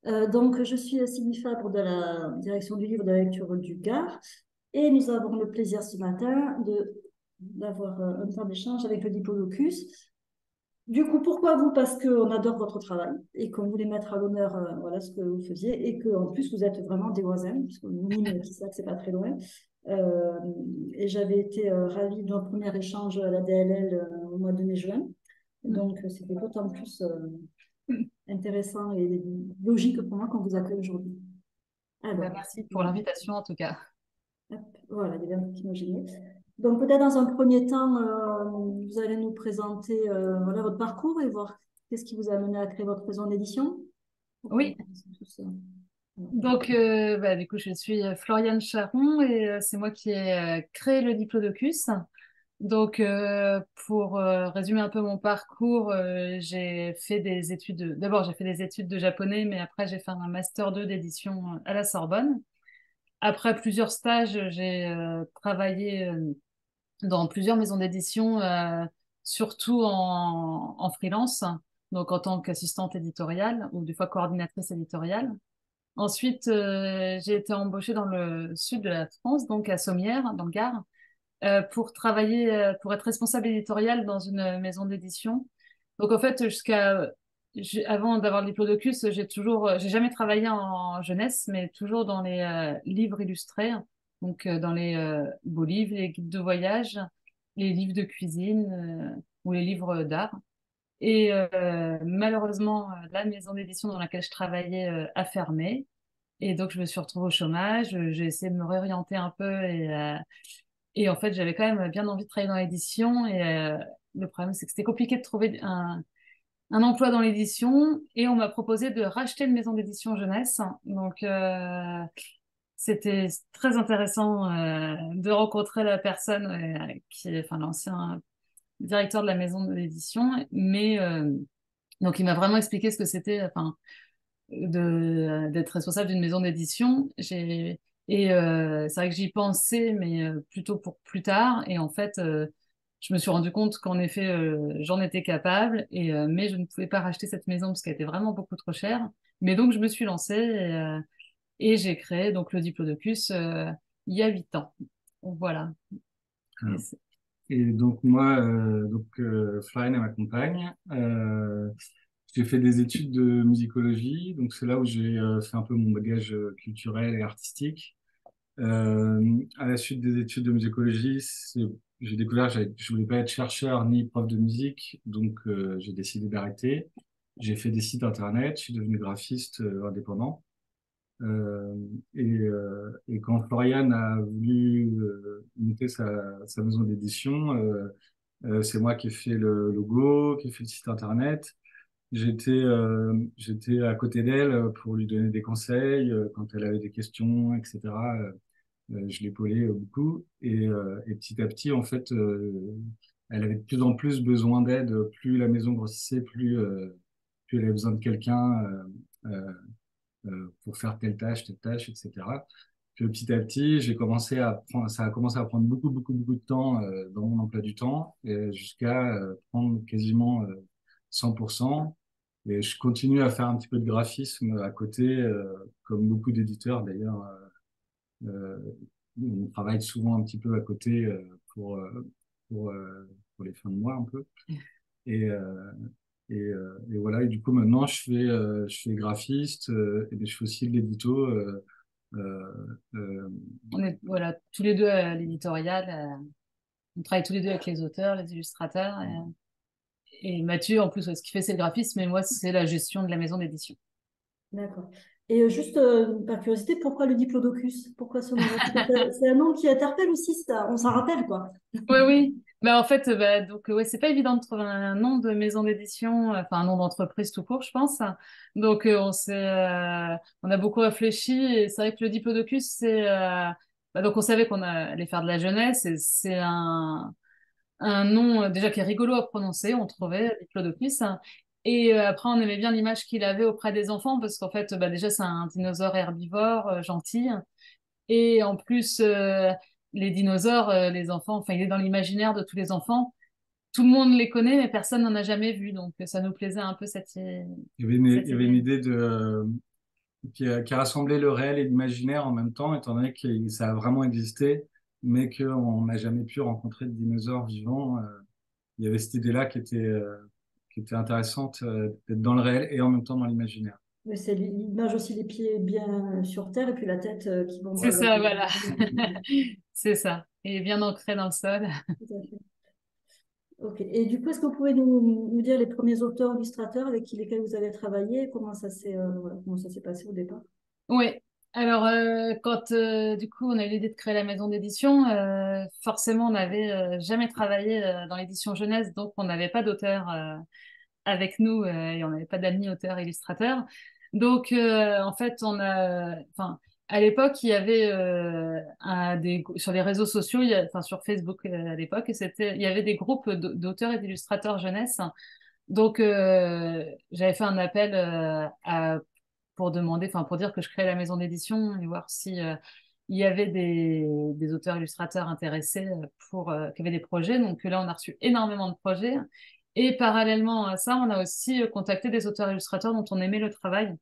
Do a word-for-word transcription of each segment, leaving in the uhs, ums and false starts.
Euh, donc, je suis Sylvie Fabre de la direction du livre de la lecture du Gard et nous avons le plaisir ce matin de, d'avoir euh, un temps d'échange avec le Diplodocus. Du coup, pourquoi vous? Parce qu'on adore votre travail et qu'on voulait mettre à l'honneur euh, voilà, ce que vous faisiez et qu'en plus, vous êtes vraiment des voisins, puisque Nîmes, qui sait que c'est pas très loin. Euh, et j'avais été euh, ravie d'un premier échange à la D L L euh, au mois de mai-juin. Donc, euh, c'était d'autant plus euh, intéressant et logique pour moi qu'on vous accueille aujourd'hui. Bah, Alors, merci pour l'invitation en tout cas. hop, voilà, il y avait un petit mot génial. Donc, peut-être dans un premier temps, euh, vous allez nous présenter euh, voilà, votre parcours et voir qu'est-ce qui vous a amené à créer votre maison d'édition pour qu'on Oui, connaisse tout ça. Voilà. donc euh, bah, du coup je suis euh, Floriane Charon et euh, c'est moi qui ai euh, créé le Diplodocus. Donc euh, pour euh, résumer un peu mon parcours, euh, j'ai fait des études, de- d'abord j'ai fait des études de japonais, mais après j'ai fait un master deux d'édition euh, à la Sorbonne. Après plusieurs stages, j'ai euh, travaillé euh, dans plusieurs maisons d'édition, euh, surtout en, en freelance, donc en tant qu'assistante éditoriale ou des fois coordinatrice éditoriale. Ensuite, euh, j'ai été embauchée dans le sud de la France, donc à Sommières, dans le Gard, euh, pour travailler, euh, pour être responsable éditoriale dans une maison d'édition. Donc en fait, jusqu'à j'ai- avant d'avoir le diplodocus, j'ai toujours, j'ai jamais travaillé en jeunesse, mais toujours dans les euh, livres illustrés, donc euh, dans les euh, beaux livres, les guides de voyage, les livres de cuisine euh, ou les livres d'art. Et euh, malheureusement, euh, la maison d'édition dans laquelle je travaillais euh, a fermé. Et donc, je me suis retrouvée au chômage. euh, J'ai essayé de me réorienter un peu. Et, euh, et en fait, j'avais quand même bien envie de travailler dans l'édition. Et euh, le problème, c'est que c'était compliqué de trouver un, un emploi dans l'édition. Et on m'a proposé de racheter une maison d'édition jeunesse. Donc, euh, c'était très intéressant euh, de rencontrer la personne euh, qui est, enfin, l'ancien directeur de la maison d'édition. Mais euh, donc, il m'a vraiment expliqué ce que c'était. Enfin, de d'être responsable d'une maison d'édition. J'ai et euh, c'est vrai que j'y pensais, mais euh, plutôt pour plus tard. Et en fait, euh, je me suis rendu compte qu'en effet, euh, j'en étais capable. Et euh, mais je ne pouvais pas racheter cette maison parce qu'elle était vraiment beaucoup trop chère. Mais donc je me suis lancée et, euh, et j'ai créé donc le Diplodocus euh, il y a huit ans. Donc, voilà. Et c'est- Et donc moi, euh, donc euh, Florian est ma compagne. Euh, j'ai fait des études de musicologie, donc c'est là où j'ai euh, fait un peu mon bagage euh, culturel et artistique. Euh, à la suite des études de musicologie, c'est- j'ai découvert que j'avais- je voulais pas être chercheur ni prof de musique, donc euh, j'ai décidé d'arrêter. J'ai fait des sites internet, je suis devenu graphiste euh, indépendant. Euh, et, euh, et quand Florian a voulu euh, monter sa, sa maison d'édition, euh, euh, c'est moi qui ai fait le logo, qui ai fait le site internet. J'étais euh, j'étais à côté d'elle pour lui donner des conseils euh, quand elle avait des questions, et cetera. Euh, euh, je l'épaulais euh, beaucoup et, euh, et petit à petit, en fait, euh, elle avait de plus en plus besoin d'aide. Plus la maison grossissait, plus, euh, plus elle avait besoin de quelqu'un euh, euh, euh, pour faire telle tâche, telle tâche, et cetera. Puis petit à petit, j'ai commencé à prendre, ça a commencé à prendre beaucoup, beaucoup, beaucoup de temps euh, dans mon emploi du temps, et jusqu'à euh, prendre quasiment euh, cent pour cent. Et je continue à faire un petit peu de graphisme à côté, euh, comme beaucoup d'éditeurs d'ailleurs. Euh, euh, on travaille souvent un petit peu à côté euh, pour, euh, pour, euh, pour les fins de mois un peu. Et, euh, et, euh, et voilà, et du coup maintenant je fais, euh, je fais graphiste euh, et je fais aussi de l'édito. Euh, euh, euh, on est voilà tous les deux à l'éditorial. euh, on travaille tous les deux avec les auteurs, les illustrateurs. Et, et Mathieu, en plus, ouais, ce qu'il fait, c'est le graphisme, mais moi, c'est la gestion de la maison d'édition. D'accord. Et euh, juste euh, par curiosité, pourquoi le Diplodocus? Pourquoi ce nom? Parce que C'est c'est un nom qui interpelle aussi, ça. On s'en rappelle, quoi. Oui, oui. Bah, en fait, bah, donc, ouais, c'est pas évident de trouver un nom de maison d'édition, euh, enfin, un nom d'entreprise tout court, je pense. Donc, euh, on s'est, euh, on a beaucoup réfléchi et c'est vrai que le Diplodocus, c'est, euh, bah, donc, on savait qu'on allait faire de la jeunesse et c'est un, un nom euh, déjà qui est rigolo à prononcer, on trouvait, Diplodocus. Et euh, après, on aimait bien l'image qu'il avait auprès des enfants parce qu'en fait, bah, déjà, c'est un dinosaure herbivore, euh, gentil. Et en plus, euh, les dinosaures, euh, les enfants, enfin, il est dans l'imaginaire de tous les enfants. Tout le monde les connaît, mais personne n'en a jamais vu. Donc, ça nous plaisait un peu cette, i- il y avait une, il cette y avait une idée. idée de, euh, qui a, qui a rassemblé le réel et l'imaginaire en même temps, étant donné que ça a vraiment existé, mais qu'on n'a jamais pu rencontrer de dinosaures vivants. Euh, il y avait cette idée-là qui était, euh, qui était intéressante, euh, d'être dans le réel et en même temps dans l'imaginaire. Mais c'est l'image aussi, les pieds bien sur terre et puis la tête euh, qui bombe. C'est ça, voilà. C'est ça. Et bien ancré dans le sol. Tout à fait. Ok. Et du coup, est-ce que vous pouvez nous, nous dire les premiers auteurs, illustrateurs avec qui, lesquels vous avez travaillé, comment ça s'est euh, voilà, comment ça s'est passé au départ? Oui. Alors, euh, quand euh, du coup on a eu l'idée de créer la maison d'édition, euh, forcément on n'avait euh, jamais travaillé euh, dans l'édition jeunesse, donc on n'avait pas d'auteur euh, avec nous euh, et on n'avait pas d'amis auteurs illustrateurs. Donc euh, en fait on a, enfin à l'époque il y avait euh, un, des sur les réseaux sociaux, il y a, enfin sur Facebook euh, à l'époque, et c'était il y avait des groupes d'au- d'auteurs et d'illustrateurs jeunesse. Donc euh, j'avais fait un appel euh, à pour demander, enfin pour dire que je créais la maison d'édition et voir si euh, il y avait des, des auteurs illustrateurs intéressés euh, pour euh, qui avaient des projets. Donc là, on a reçu énormément de projets. Et parallèlement à ça, on a aussi euh, contacté des auteurs illustrateurs dont on aimait le travail.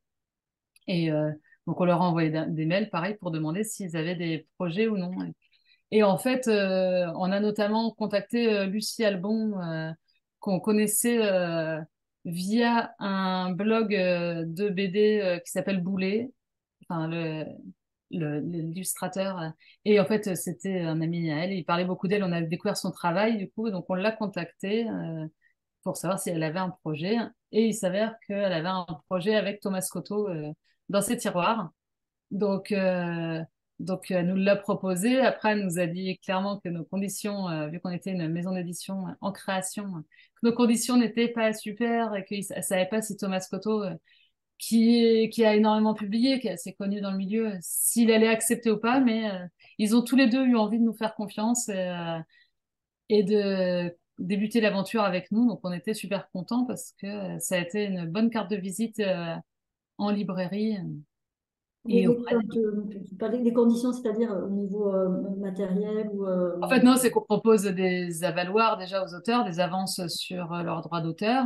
Et euh, donc on leur a envoyé des des mails, pareil, pour demander s'ils avaient des projets ou non. Et en fait, euh, on a notamment contacté euh, Lucie Albon, euh, qu'on connaissait euh, via un blog euh, de B D euh, qui s'appelle Boulet, enfin le, le- l'illustrateur. euh. Et en fait, c'était un ami à elle. Il parlait beaucoup d'elle. On a découvert son travail, du coup, donc on l'a contactée euh, pour savoir si elle avait un projet. Et il s'avère qu'elle avait un projet avec Thomas Scotto euh, dans ses tiroirs. Donc, euh, donc elle nous l'a proposé. Après, elle nous a dit clairement que nos conditions, euh, vu qu'on était une maison d'édition euh, en création, euh, que nos conditions n'étaient pas super et qu'elle ne savait pas si Thomas Scotto, euh, qui, est- qui a énormément publié, qui est assez connu dans le milieu, euh, s'il allait accepter ou pas. Mais euh, ils ont tous les deux eu envie de nous faire confiance et, euh, et de débuter l'aventure avec nous. Donc, on était super contents parce que euh, ça a été une bonne carte de visite euh, en librairie euh, Les, et les, auprès quand, euh, tu parlais des conditions, c'est-à-dire euh, au niveau euh, matériel ou euh, En fait, non, c'est qu'on propose des avaloirs déjà aux auteurs, des avances sur euh, leurs droits d'auteur.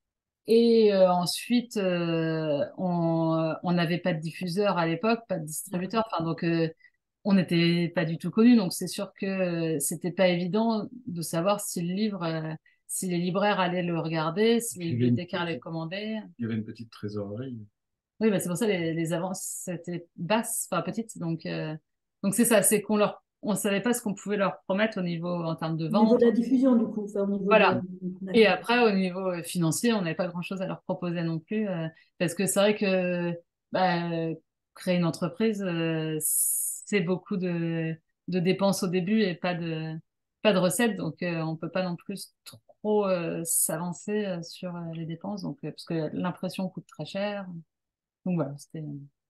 Et euh, ensuite, euh, on euh, on n'avait pas de diffuseur à l'époque, pas de distributeur. Enfin, donc, euh, on n'était pas du tout connus. Donc, c'est sûr que euh, c'était pas évident de savoir si le livre, euh, si les libraires allaient le regarder, si les Il y avait une bibliothécaires allaient le petite, commander. il y avait une petite trésorerie. Oui, bah, c'est pour ça les, les avances c'était basses, enfin petites. Donc, euh, donc c'est ça, c'est qu'on leur, on savait pas ce qu'on pouvait leur promettre au niveau en termes de au niveau vente. de la diffusion, du coup, enfin, au niveau de... Voilà. Et D'accord. après, au niveau euh, financier, on n'avait pas grand-chose à leur proposer non plus, euh, parce que c'est vrai que bah, créer une entreprise, euh, c'est beaucoup de, de dépenses au début et pas de, pas de recettes, donc euh, on peut pas non plus trop euh, s'avancer euh, sur euh, les dépenses, donc euh, parce que l'impression coûte très cher. Donc voilà, c'était.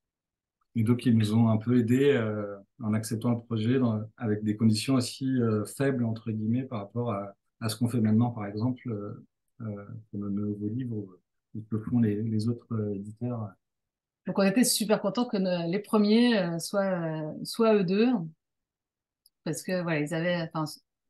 Et donc, ils nous ont un peu aidés euh, en acceptant le projet dans- avec des conditions aussi euh, faibles, entre guillemets, par rapport à, à ce qu'on fait maintenant, par exemple, euh, euh, pour nos nouveaux livres, ou que font les, les autres euh, éditeurs. Donc on était super contents que ne- les premiers euh, soient, euh, soient eux deux, parce que voilà, ils avaient, enfin,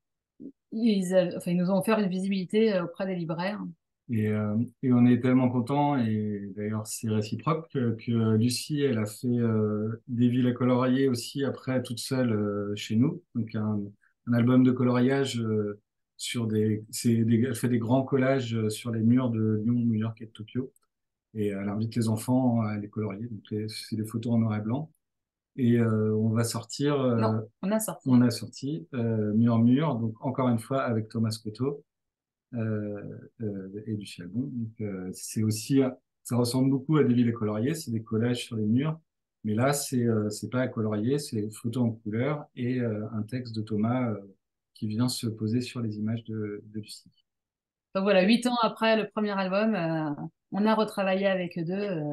ils, avaient- enfin, ils nous ont offert une visibilité euh, auprès des libraires. Et, euh, et on est tellement contents, et d'ailleurs c'est réciproque, que, que Lucie, elle a fait euh, des villes à colorier aussi après toute seule euh, chez nous. Donc un, un album de coloriage euh, sur des, c'est des, elle fait des grands collages euh, sur les murs de Lyon, New York et de Tokyo. Et elle invite les enfants à les colorier. Donc les- c'est des photos en noir et blanc. Et euh, on va sortir, Non, euh, on a sorti. on a sorti euh, Mur donc encore une fois avec Thomas Scotto euh, euh, et du Chalbon. Donc, euh, c'est aussi, ça ressemble beaucoup à des villes coloriées, c'est des collages sur les murs, mais là, c'est euh, c'est pas à colorier, c'est photo en couleur et euh, un texte de Thomas euh, qui vient se poser sur les images de, de Lucie. Donc voilà, huit ans après le premier album, euh, on a retravaillé avec eux deux euh,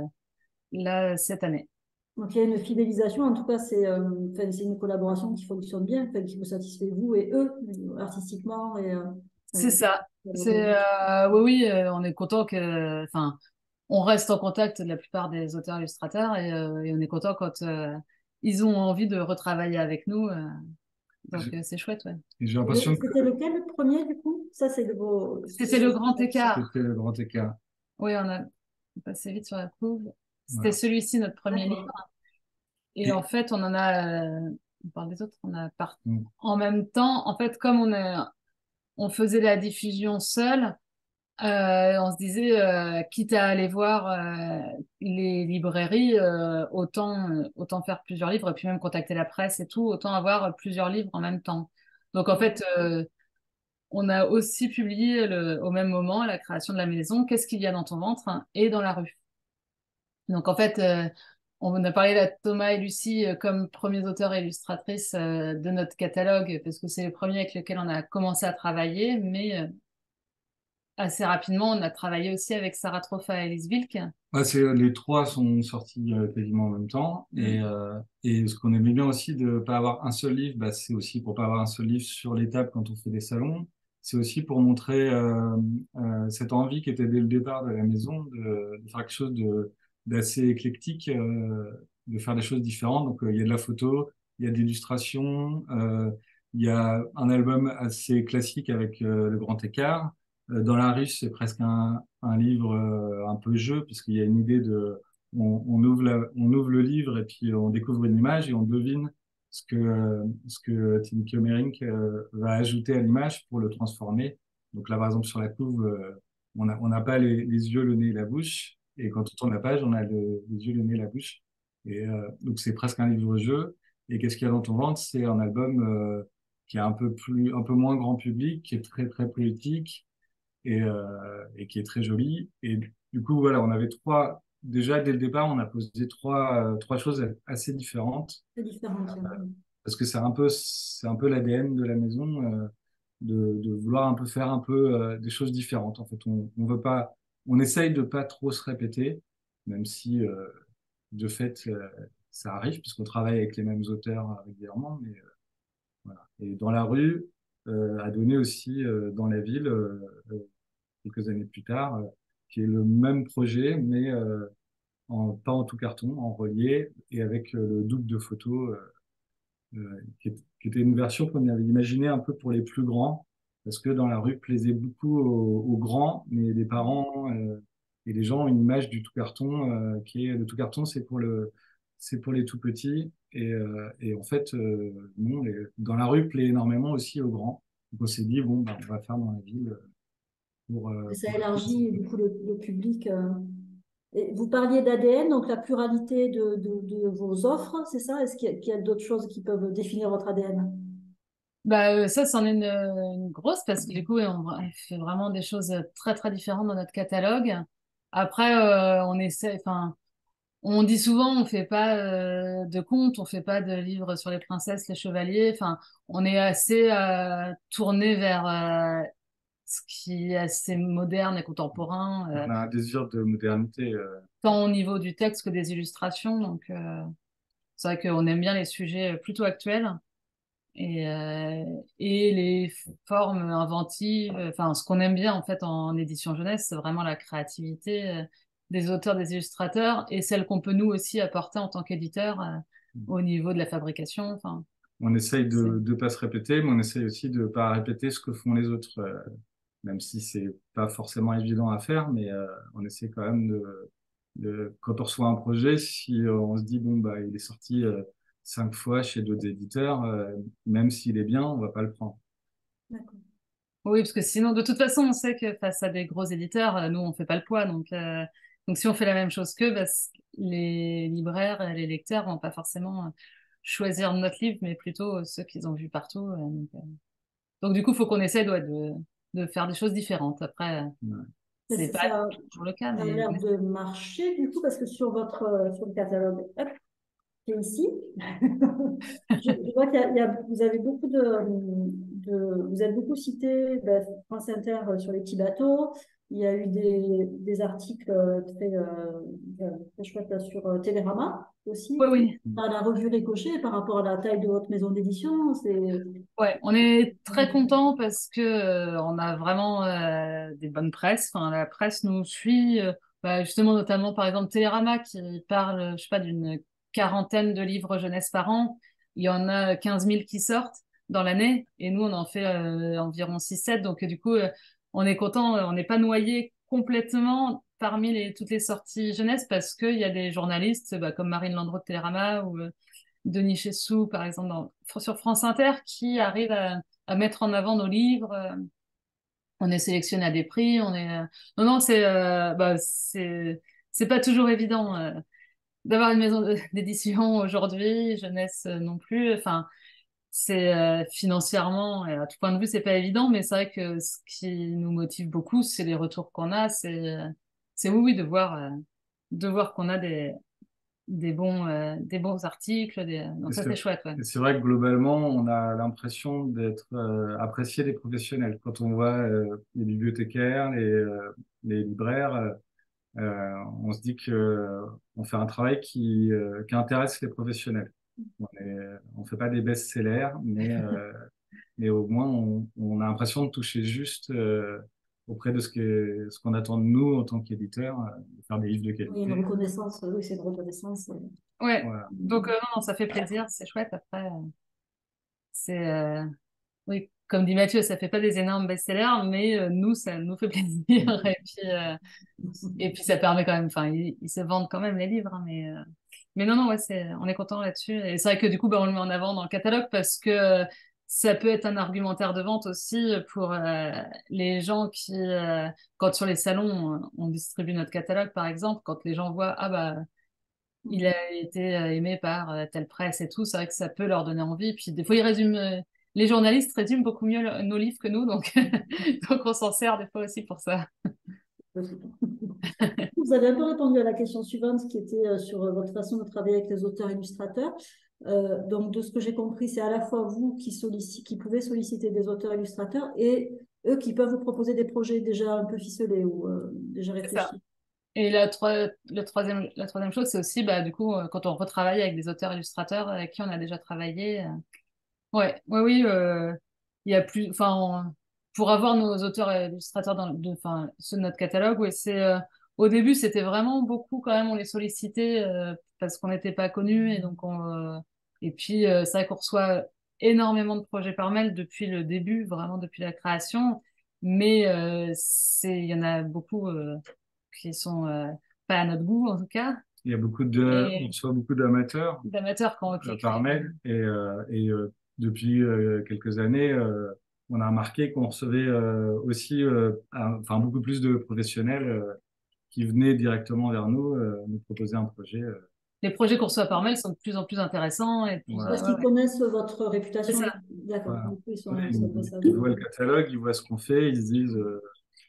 là cette année. Donc, il y a une fidélisation, en tout cas, c'est euh, enfin, c'est une collaboration qui fonctionne bien, enfin, qui vous satisfait, vous et eux, artistiquement. Et, euh, C'est euh, ça. C'est euh, oui, oui, euh, on est content que, enfin, on reste en contact de la plupart des auteurs illustrateurs et, euh, et on est content quand euh, ils ont envie de retravailler avec nous. euh, donc J'ai euh, c'est chouette, ouais. et j'ai le- l'impression que C'était lequel le premier, du coup? Ça, c'est de vos... C'était le grand écart. c'était le grand écart. Oui, on a passé vite sur la couve. C'était Voilà. celui-ci, notre premier D'accord. livre. Et Et, en fait, on en a, euh, on parle des autres, on a par... mm. en même temps, en fait, comme on a, on faisait la diffusion seule, euh, on se disait, euh, quitte à aller voir euh, les librairies, euh, autant, euh, autant faire plusieurs livres, et puis même contacter la presse et tout, autant avoir plusieurs livres en même temps. Donc en fait, euh, on a aussi publié le, au même moment la création de la maison, Qu'est-ce qu'il y a dans ton ventre hein, et dans la rue. Donc en fait, euh, on a parlé de Thomas et Lucie euh, comme premiers auteurs et illustratrices euh, de notre catalogue, parce que c'est les premiers avec lesquels on a commencé à travailler, mais euh, assez rapidement, on a travaillé aussi avec Sarah Tropha et Elise Wilk. Ouais, c'est, les trois sont sortis euh, quasiment en même temps. Et, Mm. euh, et ce qu'on aimait bien aussi de ne pas avoir un seul livre, bah, c'est aussi pour pas avoir un seul livre sur les tables quand on fait des salons. C'est aussi pour montrer euh, euh, cette envie qui était dès le départ de la maison de, de faire quelque chose de, d'assez éclectique, euh, de faire des choses différentes. Donc euh, il y a de la photo, il y a de l'illustration, euh, il y a un album assez classique avec euh, le grand écart. Euh, Dans la ruche, c'est presque un, un livre euh, un peu jeu, puisqu'il y a une idée de, on, on ouvre la, on ouvre le livre et puis on découvre une image et on devine ce que, euh, ce que Tim Kiomerink euh, va ajouter à l'image pour le transformer. Donc là, par exemple, sur la couve, euh, on n'a on n'a pas les, les yeux, le nez et la bouche. Et quand on tourne la page, on a le- les yeux, le nez et la bouche. Et euh, donc c'est presque un livre-jeu. Et qu'est-ce qu'il y a dans ton ventre? C'est un album euh, qui est un peu plus, un peu moins grand public, qui est très très poétique et, euh, et qui est très joli. Et du coup, voilà, on avait trois, déjà dès le départ, on a posé trois, euh, trois choses assez différentes C'est différent, tiens. parce que c'est un peu, c'est un peu l'A D N de la maison, euh, de, de vouloir un peu faire un peu euh, des choses différentes. En fait, on, on veut pas, on essaye de pas trop se répéter, même si euh, de fait euh, ça arrive puisqu'on travaille avec les mêmes auteurs régulièrement. Mais euh, voilà. Et dans la rue, euh, a donné aussi euh, dans la ville. Euh, quelques années plus tard, euh, qui est le même projet, mais euh, en, pas en tout carton, en relié, et avec euh, le double de photos, euh, euh, qui, est- qui était une version qu'on avait imaginée un peu pour les plus grands, parce que dans la rue plaisait beaucoup aux, aux grands, mais les parents euh, et les gens ont une image du tout carton, euh, qui est le tout carton, c'est pour le, c'est pour les tout petits, et, euh, et en fait, euh, non, les- dans la rue plaît énormément aussi aux grands. Donc on s'est dit, bon, bah, on va faire dans la ville pour, Et euh, ça pour élargit du coup le, le public. euh. Et vous parliez d'A D N, donc la pluralité de, de, de vos offres, c'est ça? Est-ce qu'il y a, qu'il y a d'autres choses qui peuvent définir votre A D N? Bah, euh, ça, c'en est une, une grosse parce que du coup, on, on fait vraiment des choses très, très différentes dans notre catalogue. Après, euh, on essaie, enfin, on dit souvent, on fait pas euh, de contes, on fait pas de livres sur les princesses, les chevaliers. Enfin, on est assez euh, tourné vers euh, ce qui est assez moderne et contemporain, euh, On a un désir de modernité. euh, tant au niveau du texte que des illustrations. Donc, euh, c'est vrai qu'on aime bien les sujets plutôt actuels. Et, euh, et les formes inventives, enfin, ce qu'on aime bien en fait en, édition jeunesse, c'est vraiment la créativité euh, des auteurs, des illustrateurs et celle qu'on peut nous aussi apporter en tant qu'éditeur euh, au niveau de la fabrication. Enfin, On essaye c'est... de ne pas se répéter, mais on essaye aussi de ne pas répéter ce que font les autres, euh, même si c'est pas forcément évident à faire, mais euh, on essaie quand même de, de, quand on reçoit un projet, si euh, on se dit, bon, bah, il est sorti euh, cinq fois chez d'autres éditeurs, euh, même s'il est bien, on va pas le prendre. D'accord. Oui, parce que sinon, de toute façon, on sait que face à des gros éditeurs, euh, nous, on fait pas le poids. Donc, euh, donc si on fait la même chose qu'eux, bah, c- les libraires, et les lecteurs vont pas forcément euh, choisir notre livre, mais plutôt euh, ceux qu'ils ont vus partout. euh, donc, euh, Donc, du coup, il faut qu'on essaie ouais, de, de faire des choses différentes. Après, euh, Ouais. Mais c'est ça, pas ça- toujours le cas, ça a mais l'air de marcher du coup, parce que sur votre euh, sur le catalogue, hop, qui est ici, je, je vois qu'il y a, il y a- vous avez beaucoup de, de- vous êtes beaucoup cité, ben, France Inter euh, sur les petits bateaux. Il y a eu des, des articles euh, très, euh, euh, très chouettes là, sur euh, Télérama oui, aussi. oui. Par la revue Ricochet, par rapport à la taille de votre maison d'édition, c'est Ouais, on est très content parce que euh, on a vraiment euh, des bonnes presses. Enfin, la presse nous suit, euh, bah, justement, notamment par exemple Télérama qui parle, je sais pas, d'une quarantaine de livres jeunesse par an. Il y en a quinze mille qui sortent dans l'année et nous on en fait euh, environ six sept. Donc euh, du coup, euh, on est content, euh, on n'est pas noyé complètement parmi les, toutes les sorties jeunesse parce qu'il y a des journalistes bah, comme Marine Landreau de Télérama ou euh, Denis Chessou, par exemple, dans, sur France Inter, qui arrivent à, à mettre en avant nos livres. euh, On est sélectionné à des prix, on est... euh, Non, non, c'est euh, bah, c'est c'est pas toujours évident euh, d'avoir une maison de- d'édition aujourd'hui, jeunesse euh, non plus. Enfin, c'est euh, financièrement et à tout point de vue, c'est pas évident, mais c'est vrai que ce qui nous motive beaucoup, c'est les retours qu'on a, c'est euh, c'est oui, oui, de voir euh, de voir qu'on a des des bons euh, des bons articles, des... Et donc ça c'est c'est chouette, ouais. et c'est vrai que globalement, on a l'impression d'être euh, apprécié des professionnels. Quand on voit euh, les bibliothécaires, les, euh, les libraires, euh, euh, on se dit que euh, on fait un travail qui, euh, qui intéresse les professionnels. On est, on fait pas des best-sellers, mais, euh, mais au moins on, on a l'impression de toucher juste euh, auprès de ce que, ce qu'on attend de nous en tant qu'éditeurs, euh, de faire des livres de Oui, une qualité. reconnaissance, oui, c'est une reconnaissance. euh, Ouais, Voilà. donc euh, non, non, ça fait plaisir, c'est chouette. Après, euh, c'est euh, oui, comme dit Mathieu, ça fait pas des énormes best-sellers, mais euh, nous, ça nous fait plaisir. Et puis, euh, et puis ça permet quand même, enfin, ils, ils se vendent quand même les livres, hein, mais, euh, mais non, non, ouais, c'est, on est content là-dessus. Et c'est vrai que du coup, bah, on le met en avant dans le catalogue parce que euh, ça peut être un argumentaire de vente aussi pour euh, les gens qui, euh, quand sur les salons, on, on distribue notre catalogue, par exemple, quand les gens voient, ah bah, il a été euh, aimé par euh, telle presse et tout, c'est vrai que ça peut leur donner envie. Puis des fois, ils résument, euh, les journalistes résument beaucoup mieux le- nos livres que nous, donc, donc on s'en sert des fois aussi pour ça. Vous avez un peu répondu à la question suivante qui était euh, sur euh, votre façon de travailler avec les auteurs illustrateurs. Euh, donc, de ce que j'ai compris, c'est à la fois vous qui, sollici- qui pouvez solliciter des auteurs illustrateurs et eux qui peuvent vous proposer des projets déjà un peu ficelés ou euh, déjà C'est ça. réfléchis. Et la, troi- le troisième, la troisième chose, c'est aussi, bah, du coup, euh, quand on retravaille avec des auteurs illustrateurs avec qui on a déjà travaillé. euh, Ouais, ouais, oui, euh, il y a plus, enfin, on- pour avoir nos auteurs et illustrateurs dans, de, enfin, ceux de notre catalogue, ouais, c'est, euh, au début, c'était vraiment beaucoup quand même, on les sollicitait euh, parce qu'on n'était pas connus et donc on, euh, et puis euh, c'est vrai qu'on reçoit énormément de projets par mail depuis le début, vraiment depuis la création, mais euh, c'est, il y en a beaucoup euh, qui sont euh, pas à notre goût en tout cas, Il y a beaucoup de, on et reçoit beaucoup d'amateurs d'amateurs qui ont qui euh, par écrivent. mail et, euh, et euh, depuis euh, quelques années, euh, on a remarqué qu'on recevait euh, aussi euh, un- enfin beaucoup plus de professionnels euh, qui venaient directement vers nous euh, nous proposer un projet. euh, Les projets qu'on reçoit par mail sont de plus en plus intéressants et de plus, voilà. Parce euh, ouais, qu'ils ouais. connaissent votre C'est réputation. ça. D'accord. Voilà. Du coup, ils Ouais, sont, ils ils, s'adressent à ils vous. voient le catalogue, ils voient ce qu'on fait, ils se disent euh,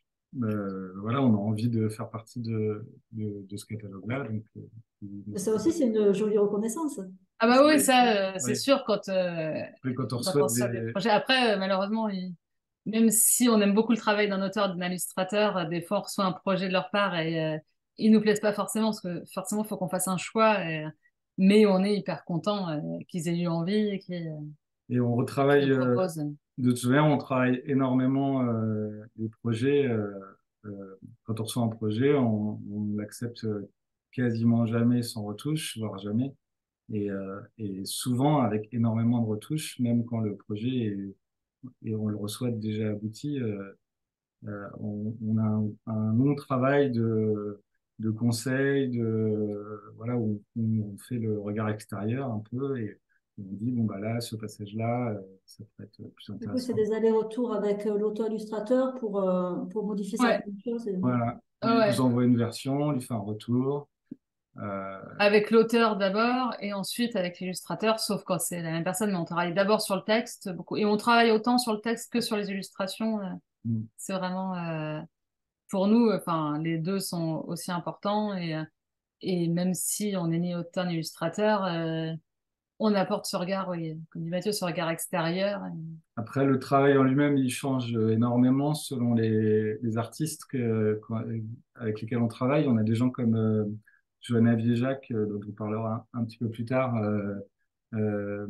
euh, voilà, on a envie de faire partie de, de, de ce catalogue-là. Donc, euh, ils nous Mais ça aussi, proposent. c'est une jolie reconnaissance. Ah bah oui, Oui, ça, euh, c'est oui. sûr quand, euh, Après, quand on quand reçoit on reçoit des des, projets. Après, euh, malheureusement, ils- même si on aime beaucoup le travail d'un auteur, d'un illustrateur, euh, des fois on reçoit un projet de leur part et euh, ils nous plaisent pas forcément parce que forcément il faut qu'on fasse un choix. Et, euh, mais on est hyper content euh, qu'ils aient eu envie et qu'ils euh, et on qu'ils nous retravaille. euh, proposent. De toute manière, on travaille énormément euh, les projets. Euh, euh, quand on reçoit un projet, on, on l'accepte quasiment jamais sans retouche, voire jamais. Et, euh, et souvent avec énormément de retouches, même quand le projet est, et on le reçoit déjà abouti, euh, euh, on, on a un, un long travail de, de conseils, de voilà où on, on fait le regard extérieur un peu et on dit bon bah là ce passage-là, euh, ça peut être plus Du coup, c'est intéressant. des allers-retours avec euh, l'auteur-illustrateur pour, euh, pour modifier Ouais, certaines choses. et- Voilà, ouais, il nous ouais. envoie une version, on lui fait un retour. Euh, Avec l'auteur d'abord et ensuite avec l'illustrateur, sauf quand c'est la même personne, mais on travaille d'abord sur le texte beaucoup. Et on travaille autant sur le texte que sur les illustrations. euh, mm. C'est vraiment, euh, pour nous, enfin, les deux sont aussi importants et, euh, et même si on est ni auteur ni illustrateur, euh, on apporte ce regard, oui, comme dit Mathieu, ce regard extérieur. et- Après, le travail en lui-même, il change énormément selon les, les artistes que, qu'on- avec lesquels on travaille. On a des gens comme euh, Johanna Viejac, euh, dont on parlera un, un petit peu plus tard, euh, euh,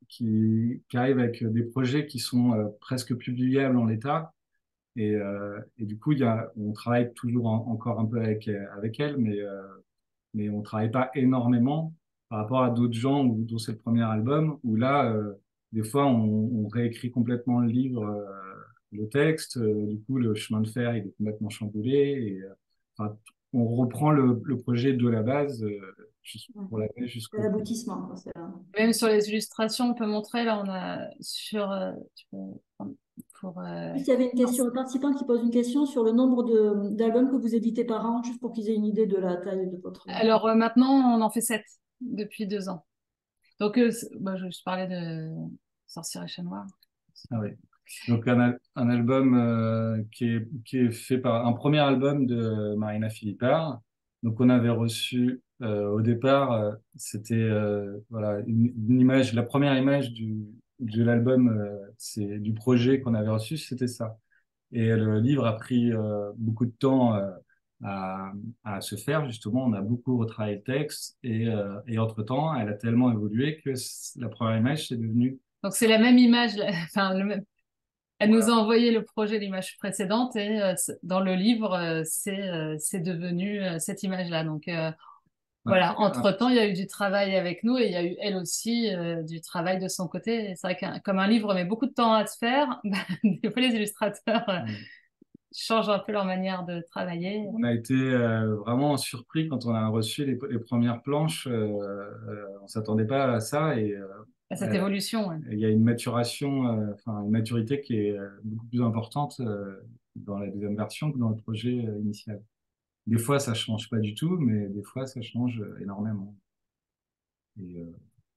qui, qui arrivent avec des projets qui sont euh, presque publiables en l'état. Et, euh, et du coup, il y a, on travaille toujours en- encore un peu avec, avec elle, mais, euh, mais on travaille pas énormément par rapport à d'autres gens où, dont c'est le premier album, où là, euh, des fois, on, on réécrit complètement le livre, euh, le texte, euh, du coup, le chemin de fer, il est complètement chamboulé, et, euh, enfin, on reprend le, le projet de la base euh, juste Ouais. pour l'amener C'est jusqu'au bout. l'aboutissement, quoi, c'est là. Même sur les illustrations, on peut montrer, là, on a sur, euh, tu peux prendre pour, euh, Juste, il y avait une question, un participant qui pose une question sur le nombre de- d'albums que vous éditez par an, juste pour qu'ils aient une idée de la taille de votre... alors euh, maintenant, on en fait sept depuis deux ans. Donc, euh, c'est- bah, je, je parlais de Sorcière et Chat Noir. Ah oui. Donc un, al- un album euh, qui est, qui est fait par un premier album de Marina Philippard. Donc on avait reçu euh, au départ, euh, c'était euh, voilà une, une image, la première image du, de l'album, euh, c'est du projet qu'on avait reçu, c'était ça. Et le livre a pris euh, beaucoup de temps euh, à, à se faire, justement. On a beaucoup retravaillé le texte et, euh, et entre-temps, elle a tellement évolué que c- la première image, c'est devenu... Donc, c'est la même image, là, enfin, le même- elle nous Voilà. a envoyé le projet, l'image précédente, et euh, c'est- dans le livre, euh, c'est euh, c'est devenu euh, cette image-là. Donc, euh, Ouais. voilà, Ah, entre-temps, il y a eu du travail avec nous et il y a eu elle aussi euh, du travail de son côté. Et c'est vrai que comme un livre met beaucoup de temps à se faire, bah, des fois les illustrateurs euh, ouais. changent un peu leur manière de travailler. On a été euh, vraiment surpris quand on a reçu les, les premières planches. Euh, euh, on s'attendait pas à ça et euh, À cette elle- évolution. Ouais. il y a une maturation, euh, enfin une maturité qui est euh, beaucoup plus importante euh, dans la deuxième version que dans le projet euh, initial. Des fois, ça change pas du tout, mais des fois, ça change euh, énormément. Et, euh,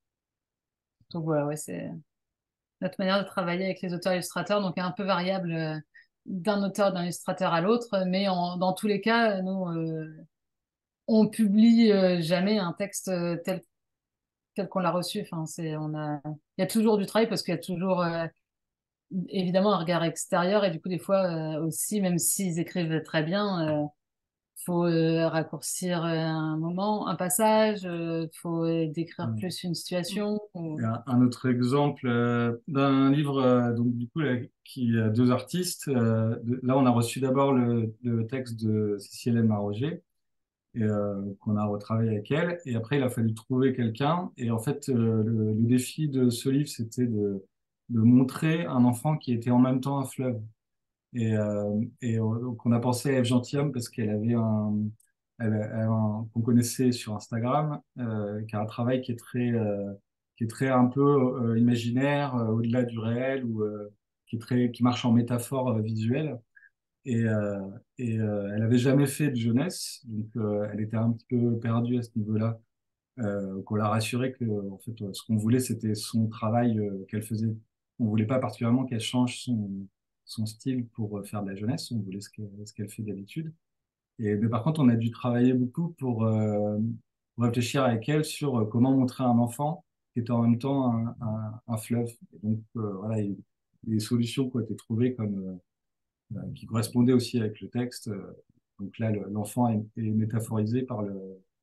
Donc voilà, ouais, c'est notre manière de travailler avec les auteurs-illustrateurs, donc un peu variable euh, d'un auteur, d'un illustrateur à l'autre, mais en- dans tous les cas, nous, euh, on publie euh, jamais un texte euh, tel tel qu'on l'a reçu. Enfin, c'est, on a, il y a toujours du travail parce qu'il y a toujours euh, évidemment un regard extérieur et du coup des fois euh, aussi, même s'ils écrivent très bien, euh, faut euh, raccourcir euh, un moment, un passage, euh, faut euh, décrire euh, plus une situation. ou- et un, un autre exemple euh, d'un livre, euh, donc du coup, là, qui a deux artistes. Euh, de- là, on a reçu d'abord le, le texte de Cécile Maroger et euh, qu'on a retravaillé avec elle. Et après, il a fallu trouver quelqu'un. Et en fait, euh, le, le défi de ce livre, c'était de, de montrer un enfant qui était en même temps un fleuve. Et, euh, et euh, donc, on a pensé à Eve Gentilhomme parce qu'elle avait un, elle, elle a un- qu'on connaissait sur Instagram, euh, qui a un travail qui est très, euh, qui est très un peu euh, imaginaire, euh, au-delà du réel, ou euh, qui est très, qui marche en métaphore euh, visuelle. Et, euh, et euh, elle avait jamais fait de jeunesse, donc euh, elle était un petit peu perdue à ce niveau-là. Euh, qu'on l'a rassuré que en fait, euh, ce qu'on voulait, c'était son travail euh, qu'elle faisait. On voulait pas particulièrement qu'elle change son, son style pour euh, faire de la jeunesse. On voulait ce qu'elle ce qu'elle fait d'habitude. Et mais par contre, on a dû travailler beaucoup pour, euh, pour réfléchir avec elle sur euh, comment montrer un enfant qui est en même temps un, un, un fleuve. Et donc euh, voilà, il y a eu des solutions qui ont été trouvées comme euh, euh, qui correspondaient aussi avec le texte. Euh, Donc là, le- l'enfant est, est métaphorisé par le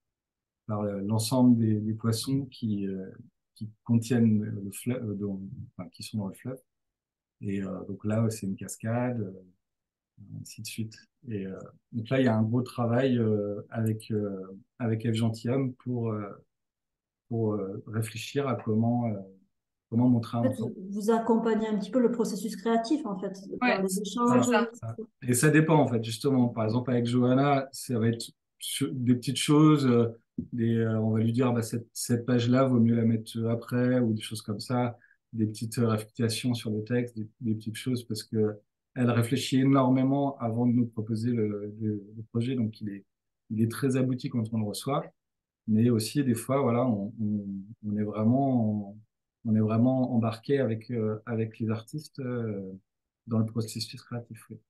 par le- l'ensemble des, des poissons qui, euh, qui contiennent le fleuve, euh, dans- enfin, qui sont dans le fleuve. Et euh, donc là, c'est une cascade, euh, ainsi de suite. Et euh, donc là, il y a un gros travail euh, avec euh, avec Eve Gentilhomme pour euh, pour euh, réfléchir à comment euh, comment montrer un En fait, enfant. vous, vous accompagnez un petit peu le processus créatif, en fait, par Ouais, les c'est échanges. Voilà. ça. Et ça dépend en fait, justement. Par exemple, avec Johanna, ça va être ch- des petites choses, euh, des, euh, on va lui dire, bah, cette, cette page-là, vaut mieux la mettre après, ou des choses comme ça, des petites euh, réflexions sur le texte, des, des petites choses, parce que elle réfléchit énormément avant de nous proposer le, le, le projet, donc il est, il est très abouti quand on le reçoit, mais aussi des fois, voilà, on, on, on est vraiment, on est vraiment embarqué avec, euh, avec les artistes. Euh, dans le processus créatif. Oui.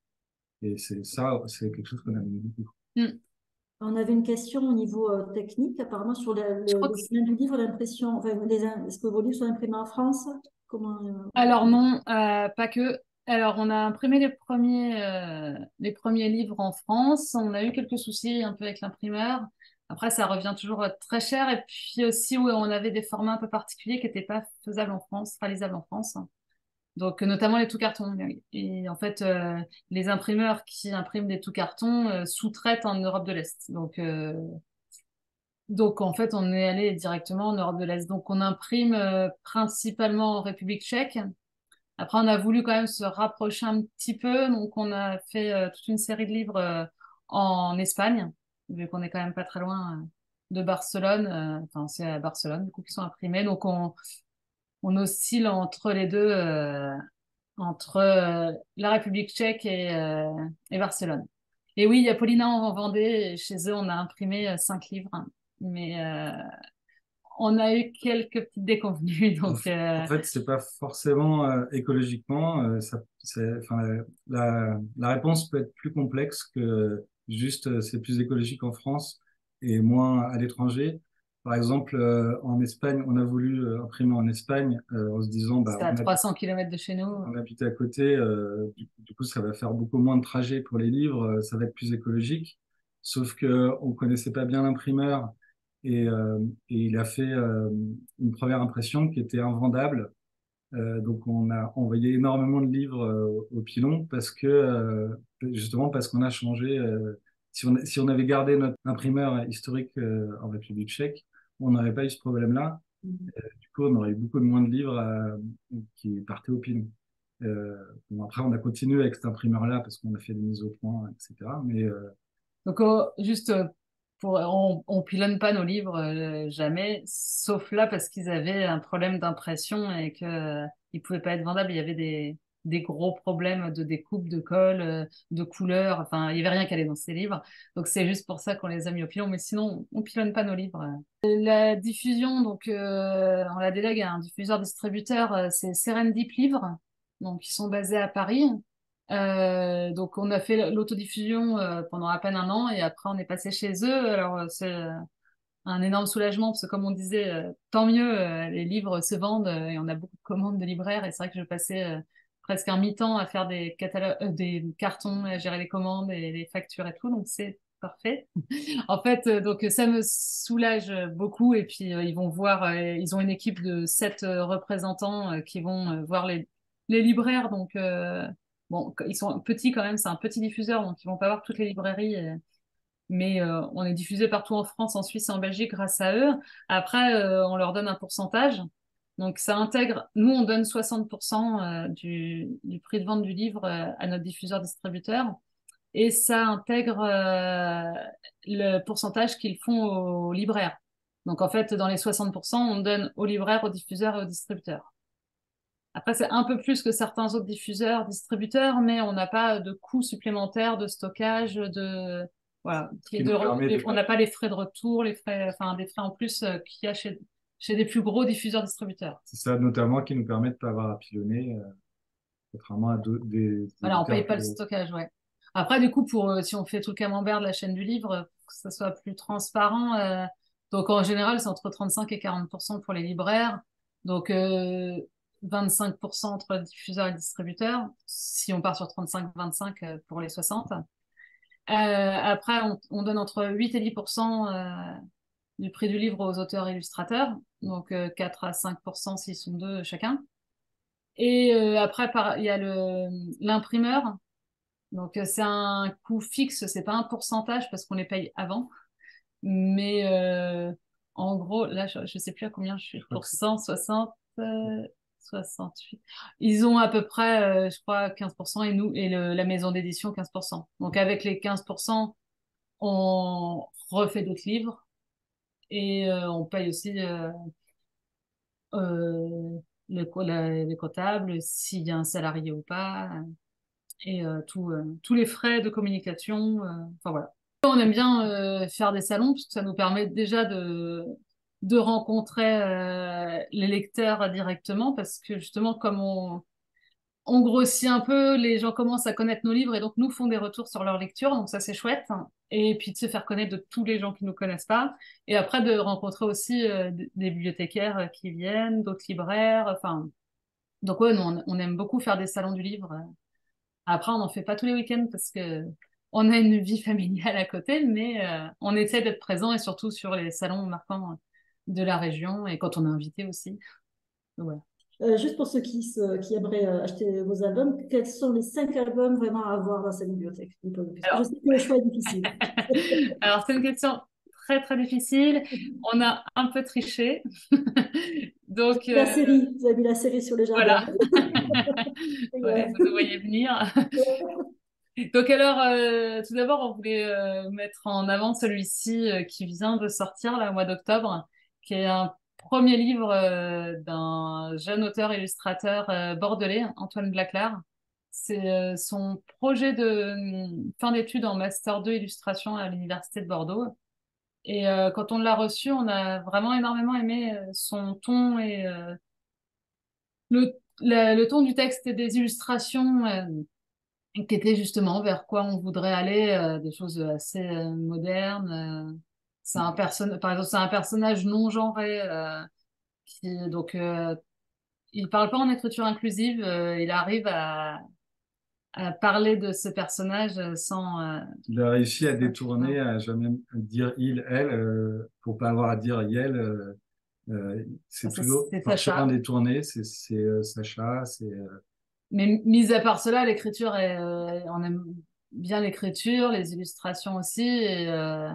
Et c'est ça, c'est quelque chose qu'on aime beaucoup. Mm. On avait une question au niveau euh, technique, apparemment, sur le, Je le crois que document du livre, l'impression. Enfin, les, est-ce que vos livres sont imprimés en France? Comment, euh, alors non, euh, pas que. Alors on a imprimé les premiers, euh, les premiers livres en France. On a eu quelques soucis un peu avec l'imprimeur. Après, ça revient toujours euh, très cher. Et puis aussi, ouais, on avait des formats un peu particuliers qui n'étaient pas faisables en France, réalisables en France. Donc euh, notamment les tout cartons. Et en fait, euh, les imprimeurs qui impriment des tout cartons euh, sous-traitent en Europe de l'Est. Donc euh, donc en fait, on est allé directement en Europe de l'Est. Donc on imprime euh, principalement en République tchèque. Après, on a voulu quand même se rapprocher un petit peu, donc on a fait euh, toute une série de livres euh, en Espagne, vu qu'on est quand même pas très loin euh, de Barcelone. euh, Enfin, c'est à Barcelone, du coup, qui sont imprimés. Donc, on, on oscille entre les deux, euh, entre euh, la République tchèque et, euh, et Barcelone. Et oui, il y a Paulina en Vendée. Et chez eux, on a imprimé euh, cinq livres. Mais euh, on a eu quelques petites déconvenues. En, Donc, f- euh, en fait, c'est pas forcément euh, écologiquement. euh, ça, c'est, enfin, la, la réponse peut être plus complexe que juste euh, c'est plus écologique en France et moins à l'étranger. Par exemple, euh, en Espagne, on a voulu euh, imprimer en Espagne euh, en se disant, bah, c'est à on trois cents kilomètres de chez nous. on habite à côté, euh, du, du coup, ça va faire beaucoup moins de trajets pour les livres, euh, ça va être plus écologique. Sauf que on connaissait pas bien l'imprimeur et, euh, et il a fait euh, une première impression qui était invendable. Euh, donc, on a envoyé énormément de livres euh, au pilon parce que euh, justement parce qu'on a changé. Euh, si on, si on avait gardé notre imprimeur historique euh, en République tchèque, on n'aurait pas eu ce problème-là. Du coup, on aurait eu beaucoup de moins de livres euh, qui partaient au pilon. Euh, bon, après, on a continué avec cet imprimeur-là parce qu'on a fait des mises au point, et cetera. Mais euh, Donc, oh, juste euh, pour, on, on pilonne pas nos livres euh, jamais, sauf là parce qu'ils avaient un problème d'impression et que euh, ils pouvaient pas être vendables. Il y avait des, des gros problèmes de découpe, de colle, euh, de couleur. Enfin, il y avait rien qui allait dans ces livres. Donc, c'est juste pour ça qu'on les a mis au pilon. Mais sinon, on pilonne pas nos livres. La diffusion, donc, euh, on la délègue à un diffuseur distributeur, euh, c'est Serendip Livre. Donc, ils sont basés à Paris. Euh, donc on a fait l'autodiffusion euh, pendant à peine un an et après on est passé chez eux. Alors euh, c'est euh, un énorme soulagement parce que comme on disait, euh, tant mieux, euh, les livres se vendent euh, et on a beaucoup de commandes de libraires et c'est vrai que je passais euh, presque un mi-temps à faire des catalogues, euh, des cartons, à gérer les commandes et les factures et tout, donc c'est parfait. En fait, euh, donc ça me soulage beaucoup et puis euh, ils vont voir, euh, ils ont une équipe de sept euh, représentants euh, qui vont euh, voir les, les libraires. Donc euh, bon, ils sont petits quand même, c'est un petit diffuseur, donc ils vont pas voir toutes les librairies. euh, mais euh, on est diffusé partout en France, en Suisse et en Belgique grâce à eux. Après, euh, on leur donne un pourcentage. Donc ça intègre, nous on donne soixante pour cent euh, du, du prix de vente du livre euh, à notre diffuseur distributeur et ça intègre euh, le pourcentage qu'ils font aux libraires. Donc en fait, dans les soixante pour cent, on donne aux libraires, aux diffuseurs et aux distributeurs. Après, c'est un peu plus que certains autres diffuseurs, distributeurs, mais on n'a pas de coûts supplémentaires de stockage, de voilà, ce et qui de, nous permet et de, on n'a pas les frais de retour, les frais, enfin des frais en plus euh, qu'il y a chez chez des plus gros diffuseurs distributeurs. c'est ça notamment qui nous permet de pas avoir à pilonner, euh, contrairement à d'autres- des Voilà, on paye éditeurs pas plus le gros. stockage, ouais. Après, du coup, pour euh, si on fait tout le camembert de la chaîne du livre, euh, pour que ça soit plus transparent, euh, donc en général, c'est entre trente-cinq et quarante pour cent pour les libraires, donc euh, vingt-cinq pour cent entre diffuseurs et distributeurs, si on part sur trente-cinq vingt-cinq euh, pour les soixante. Euh, après, on, on donne entre huit et dix pour cent euh, du prix du livre aux auteurs et illustrateurs, donc euh, quatre à cinq pour cent s'ils sont deux chacun. Et euh, après, par- il y a le l'imprimeur. Donc, euh, c'est un coût fixe, c'est pas un pourcentage parce qu'on les paye avant. Mais euh, en gros, là, je, je sais plus à combien je suis Je crois pour que c'est- cent soixante, euh, soixante-huit. Ils ont à peu près, euh, je crois, quinze pour cent et nous, et le, la maison d'édition, quinze pour cent. Donc, avec les quinze pour cent, on refait d'autres livres et euh, on paye aussi euh, euh, le, co- la- les comptables, s'il y a un salarié ou pas, et euh, tout, euh, tous les frais de communication. euh, Enfin, voilà. On aime bien euh, faire des salons parce que ça nous permet déjà de, de rencontrer euh, les lecteurs directement parce que justement, comme on, on grossit un peu, les gens commencent à connaître nos livres et donc nous font des retours sur leur lecture, donc ça c'est chouette. Et puis de se faire connaître de tous les gens qui nous connaissent pas. Et après de rencontrer aussi euh, des des bibliothécaires euh, qui viennent, d'autres libraires. Enfin, donc ouais, nous, on, on aime beaucoup faire des salons du livre. Après, on n'en fait pas tous les week-ends parce que on a une vie familiale à côté, mais euh, on essaie d'être présent et surtout sur les salons marquants de la région et quand on est invité aussi. Donc, voilà. Euh, juste pour ceux qui, se- qui aimeraient euh, acheter vos albums, quels sont les cinq albums vraiment à avoir dans cette bibliothèque? Je Alors, sais que le choix est difficile. alors c'est une question très très difficile. On a un peu triché, donc La euh, série, vous avez mis la série sur les jardins. voilà. Ouais, vous nous voyez venir. Donc alors, euh, tout d'abord, on voulait euh, mettre en avant celui-ci euh, qui vient de sortir là, au mois d'octobre, qui est un premier livre euh, d'un jeune auteur-illustrateur euh, bordelais, Antoine Blaclair. C'est euh, son projet de euh, fin d'études en Master deux illustration à l'Université de Bordeaux. Et euh, quand on l'a reçu, on a vraiment énormément aimé euh, son ton et euh, le, la- le ton du texte et des illustrations. Euh, qui était justement vers quoi on voudrait aller, euh, des choses assez euh, modernes. euh. C'est un personne, par exemple, c'est un personnage non genré, euh, qui, donc, euh, il parle pas en écriture inclusive, euh, il arrive à, à parler de ce personnage euh, sans, euh, Il a réussi à sans- détourner, à jamais dire il, elle, euh, pour pas avoir à dire yel. Euh, euh, c'est c'est toujours c'est par chemin Sacha. détourné. C'est c'est, euh, Sacha. C'est euh, Mais mis à part cela, l'écriture est, euh, on aime bien l'écriture, les illustrations aussi, et, euh,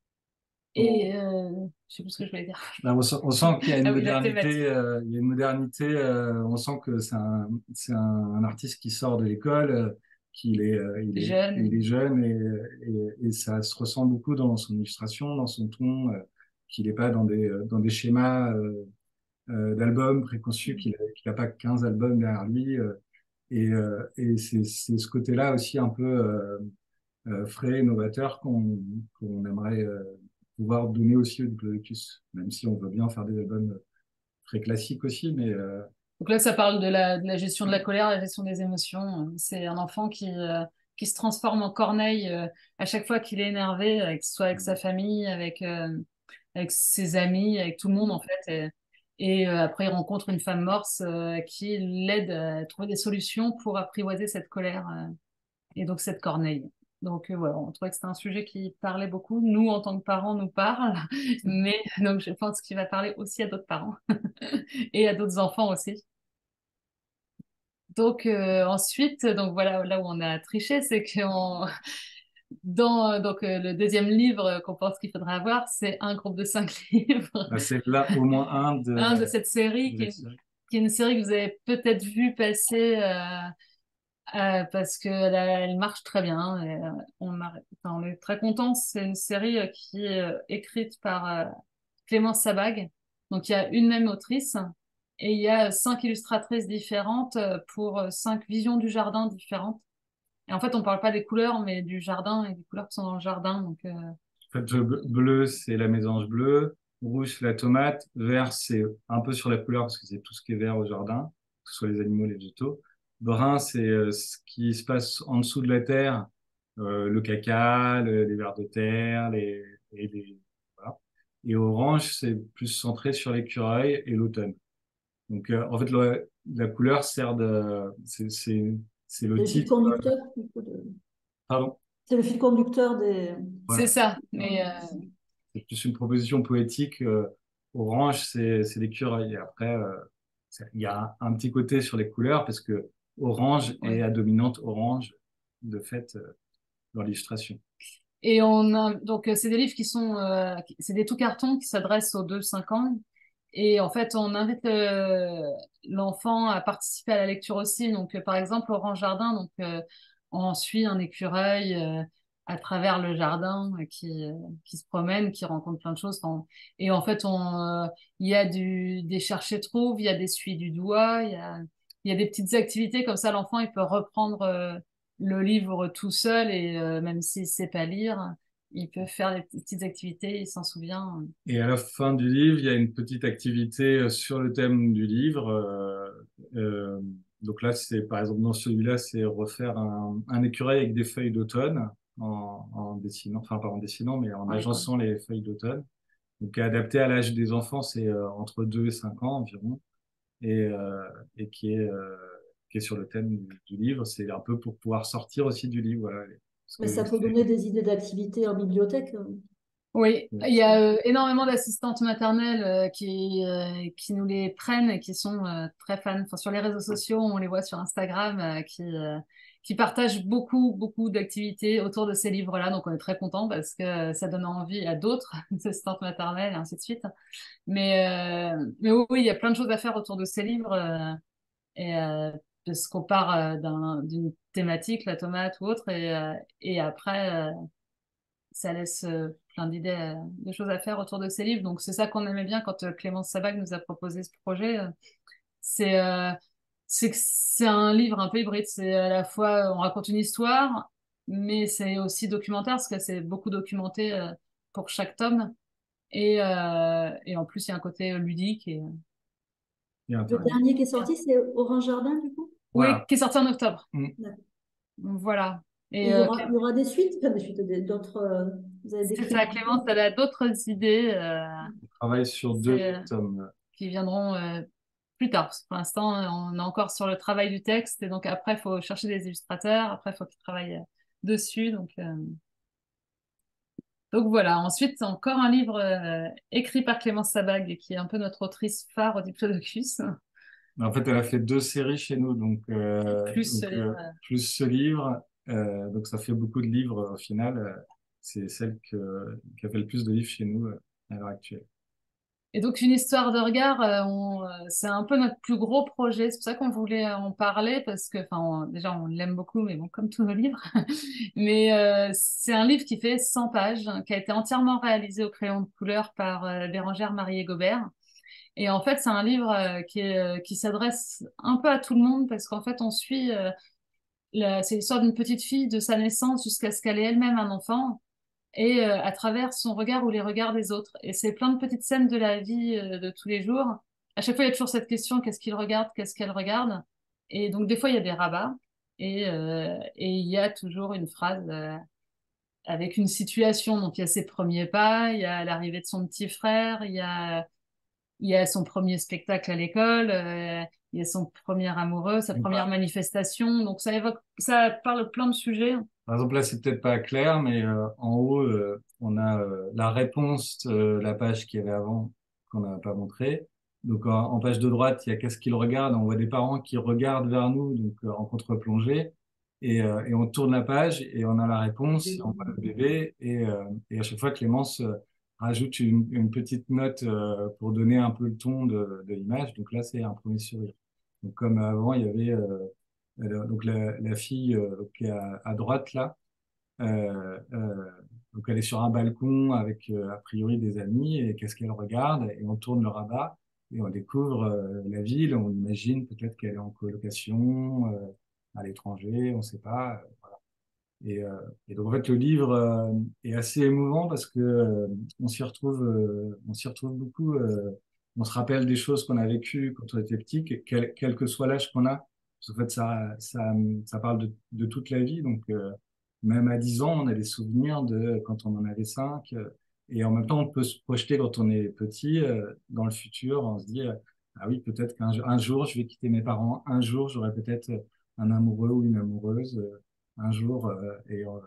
et euh, je sais plus ce que je voulais dire. Là, on sent, on sent qu'il y a une Ah oui, la modernité, thématique. euh, il y a une modernité. Euh, on sent que c'est un, c'est un, un artiste qui sort de l'école, euh, qu'il est, euh, il est, il est Jeune. jeune et, et, et ça se ressent beaucoup dans son illustration, dans son ton, euh, qu'il n'est pas dans des, euh, dans des schémas euh, euh, d'albums préconçus, qu'il n'a qu'il a pas quinze albums derrière lui. Euh, et euh, et c'est, c'est ce côté-là aussi un peu euh, euh, frais, novateur qu'on qu'on aimerait euh, pouvoir donner aussi au Diplodocus, même si on veut bien faire des albums très classiques aussi, mais euh, Donc là, ça parle de la, de la gestion de la colère, la gestion des émotions. C'est un enfant qui, euh, qui se transforme en corneille euh, à chaque fois qu'il est énervé, avec, soit avec sa famille, avec, euh, avec ses amis, avec tout le monde en fait. Et, et euh, après, il rencontre une femme morse euh, qui l'aide à trouver des solutions pour apprivoiser cette colère euh, et donc cette corneille. Donc euh, voilà, on trouvait que c'était un sujet qui parlait beaucoup. Nous, en tant que parents, nous parle, mais donc je pense qu'il va parler aussi à d'autres parents et à d'autres enfants aussi. Donc euh, ensuite, donc voilà là où on a triché, c'est qu'on dans donc euh, le deuxième livre qu'on pense qu'il faudra avoir, c'est un groupe de cinq livres, bah, c'est là au moins un de, un de cette série de qui la est, série. qui est une série que vous avez peut-être vu passer euh, euh, parce que là, elle marche très bien. Et, euh, on, a- enfin, on est très contents. C'est une série euh, qui est euh, écrite par euh, Clémence Sabag. Donc il y a une même autrice et il y a cinq illustratrices différentes euh, pour euh, cinq visions du jardin différentes. Et en fait, on parle pas des couleurs, mais du jardin et des couleurs qui sont dans le jardin. Donc, euh, En fait, le bleu, c'est la mésange bleue, rouge, c'est la tomate, vert, c'est un peu sur la couleur parce que c'est tout ce qui est vert au jardin, que ce soit les animaux, les végétaux. Brun, c'est euh, ce qui se passe en dessous de la terre, euh, le caca, le- les vers de terre, les, et les, voilà. Et orange, c'est plus centré sur l'écureuil et l'automne. Donc, euh, en fait, le- la couleur sert de, c'est, c'est, c'est le C'est le fil titre, conducteur, du coup, de- pardon. c'est le fil conducteur des. c'est Voilà. ça. Mais euh, C'est plus une proposition poétique. Euh, orange, c'est c'est l'écureuil. Et après, euh, c'est- il y a un, un petit côté sur les couleurs parce que orange est oui. à dominante orange de fait euh, dans l'illustration. Et on a donc euh, c'est des livres qui sont euh, qui- c'est des tout cartons qui s'adressent aux deux cinq ans. Et en fait, on invite euh, l'enfant à participer à la lecture aussi. Donc, euh, par exemple, Orange Jardin, donc euh, on suit un écureuil euh, à travers le jardin euh, qui euh, qui se promène, qui rencontre plein de choses. Enfin, et en fait, on euh, il y a du des chercher-trouve, il y a des suies du doigt, il y a il y a des petites activités comme ça. L'enfant, il peut reprendre euh, le livre tout seul et euh, même s'il sait pas lire, il peut faire des petites activités, il s'en souvient. Et à la fin du livre, il y a une petite activité euh, sur le thème du livre. Euh, euh, donc là, c'est par exemple dans celui-là, c'est refaire un, un écureuil avec des feuilles d'automne en, en dessinant, enfin pas en dessinant, mais en Ouais, agençant les feuilles d'automne. Donc adapté à l'âge des enfants, c'est euh, entre deux et cinq ans environ. et, euh, et qui est, euh, qui est sur le thème du, du livre. C'est un peu pour pouvoir sortir aussi du livre. Voilà. Parce Mais que ça peut c'est- donner des idées d'activités en bibliothèque. Oui, ouais. il y a euh, énormément d'assistantes maternelles euh, qui, euh, qui nous les prennent et qui sont euh, très fans. Enfin, sur les réseaux sociaux, on les voit sur Instagram euh, qui, euh, qui partagent beaucoup, beaucoup d'activités autour de ces livres-là. Donc, on est très content parce que euh, ça donne envie à d'autres assistantes maternelles et ainsi de suite. Mais, euh, mais oui, oui, il y a plein de choses à faire autour de ces livres. euh, et euh, parce qu'on part euh, d'un, d'une thématique, la tomate ou autre, et, euh, et après, euh, ça laisse euh, plein d'idées, euh, de choses à faire autour de ces livres. Donc c'est ça qu'on aimait bien quand euh, Clémence Sabac nous a proposé ce projet. euh, c'est euh, c'est que c'est un livre un peu hybride. C'est à la fois, on raconte une histoire, mais c'est aussi documentaire, parce que c'est beaucoup documenté euh, pour chaque tome. Et, euh, et en plus, il y a un côté ludique. Et, Et Le intéressant. dernier qui est sorti, c'est Orange Jardin, du coup? oui, Voilà. qui est sorti en octobre. Mm. D'accord. Donc, voilà. Et Et il y euh, aura, il y aura des suites, enfin, des suites, des- d'autres. euh, vous avez c'est décrit ça, un Clémence, peu. elle a d'autres idées euh, On travaille sur deux c'est- tomes. qui viendront euh, plus tard. Parce que pour l'instant, on est encore sur le travail du texte. Et donc après, il faut chercher des illustrateurs. Après, il faut qu'ils travaillent euh, dessus. Donc, euh, donc voilà. Ensuite, encore un livre euh, écrit par Clémence Sabag, qui est un peu notre autrice phare au Diplodocus. En fait, elle a fait deux séries chez nous, donc, euh, Plus ce donc euh, livre. euh, plus ce livre. Euh, donc ça fait beaucoup de livres au final. Euh, C'est celle que, qui a fait le plus de livres chez nous euh, à l'heure actuelle. Et donc, une histoire de regard, euh, on, euh, c'est un peu notre plus gros projet. C'est pour ça qu'on voulait en parler, parce que, enfin, on- déjà, on l'aime beaucoup, mais bon, comme tous nos livres. Mais euh, c'est un livre qui fait cent pages, hein, qui a été entièrement réalisé au crayon de couleur par euh, Bérangère Marié-Gobert. Et en fait, c'est un livre euh, qui est, euh, qui s'adresse un peu à tout le monde, parce qu'en fait, on suit, euh, la- c'est l'histoire d'une petite fille de sa naissance jusqu'à ce qu'elle ait elle-même un enfant et euh, à travers son regard ou les regards des autres. Et c'est plein de petites scènes de la vie euh, de tous les jours. À chaque fois, il y a toujours cette question, qu'est-ce qu'il regarde, qu'est-ce qu'elle regarde? Et donc, des fois, il y a des rabats et, euh, et il y a toujours une phrase euh, avec une situation. Donc, il y a ses premiers pas, il y a l'arrivée de son petit frère, il y a, il y a son premier spectacle à l'école, euh, il y a son premier amoureux, sa Donc, première manifestation. Donc, ça évoque, ça parle plein de sujets. par exemple, là, c'est peut-être pas clair, mais euh, en haut, euh, on a euh, la réponse de la page qu'il y avait avant, qu'on n'a pas montré. Donc, en, en page de droite, il y a qu'est-ce qu'ils regardent. On voit des parents qui regardent vers nous, donc euh, en contre-plongée. Et, euh, et on tourne la page et on a la réponse, on voit le bébé. Et, euh, et à chaque fois, Clémence euh, rajoute une, une petite note euh, pour donner un peu le ton de, de l'image. Donc là, c'est un premier sourire. Donc, comme avant, il y avait euh, alors, donc la, la fille euh, qui est à, à droite là, euh, euh, donc elle est sur un balcon avec euh, a priori des amis et qu'est-ce qu'elle regarde et on tourne le rabat et on découvre euh, la ville, on imagine peut-être qu'elle est en colocation euh, à l'étranger, on ne sait pas. euh, voilà. Et, euh, et donc en fait le livre euh, est assez émouvant parce que euh, on s'y retrouve, euh, on s'y retrouve beaucoup. Euh, on se rappelle des choses qu'on a vécues quand on était petit, que- quel, quel que soit l'âge qu'on a. Parce qu'en fait ça, ça, ça parle de, de toute la vie. Donc euh, même à dix ans, on a des souvenirs de quand on en avait cinq. Euh, et en même temps, on peut se projeter quand on est petit euh, dans le futur. On se dit euh, ah oui, peut-être qu'un un jour je vais quitter mes parents. Un jour, j'aurai peut-être un amoureux ou une amoureuse. Euh, un jour euh, et euh,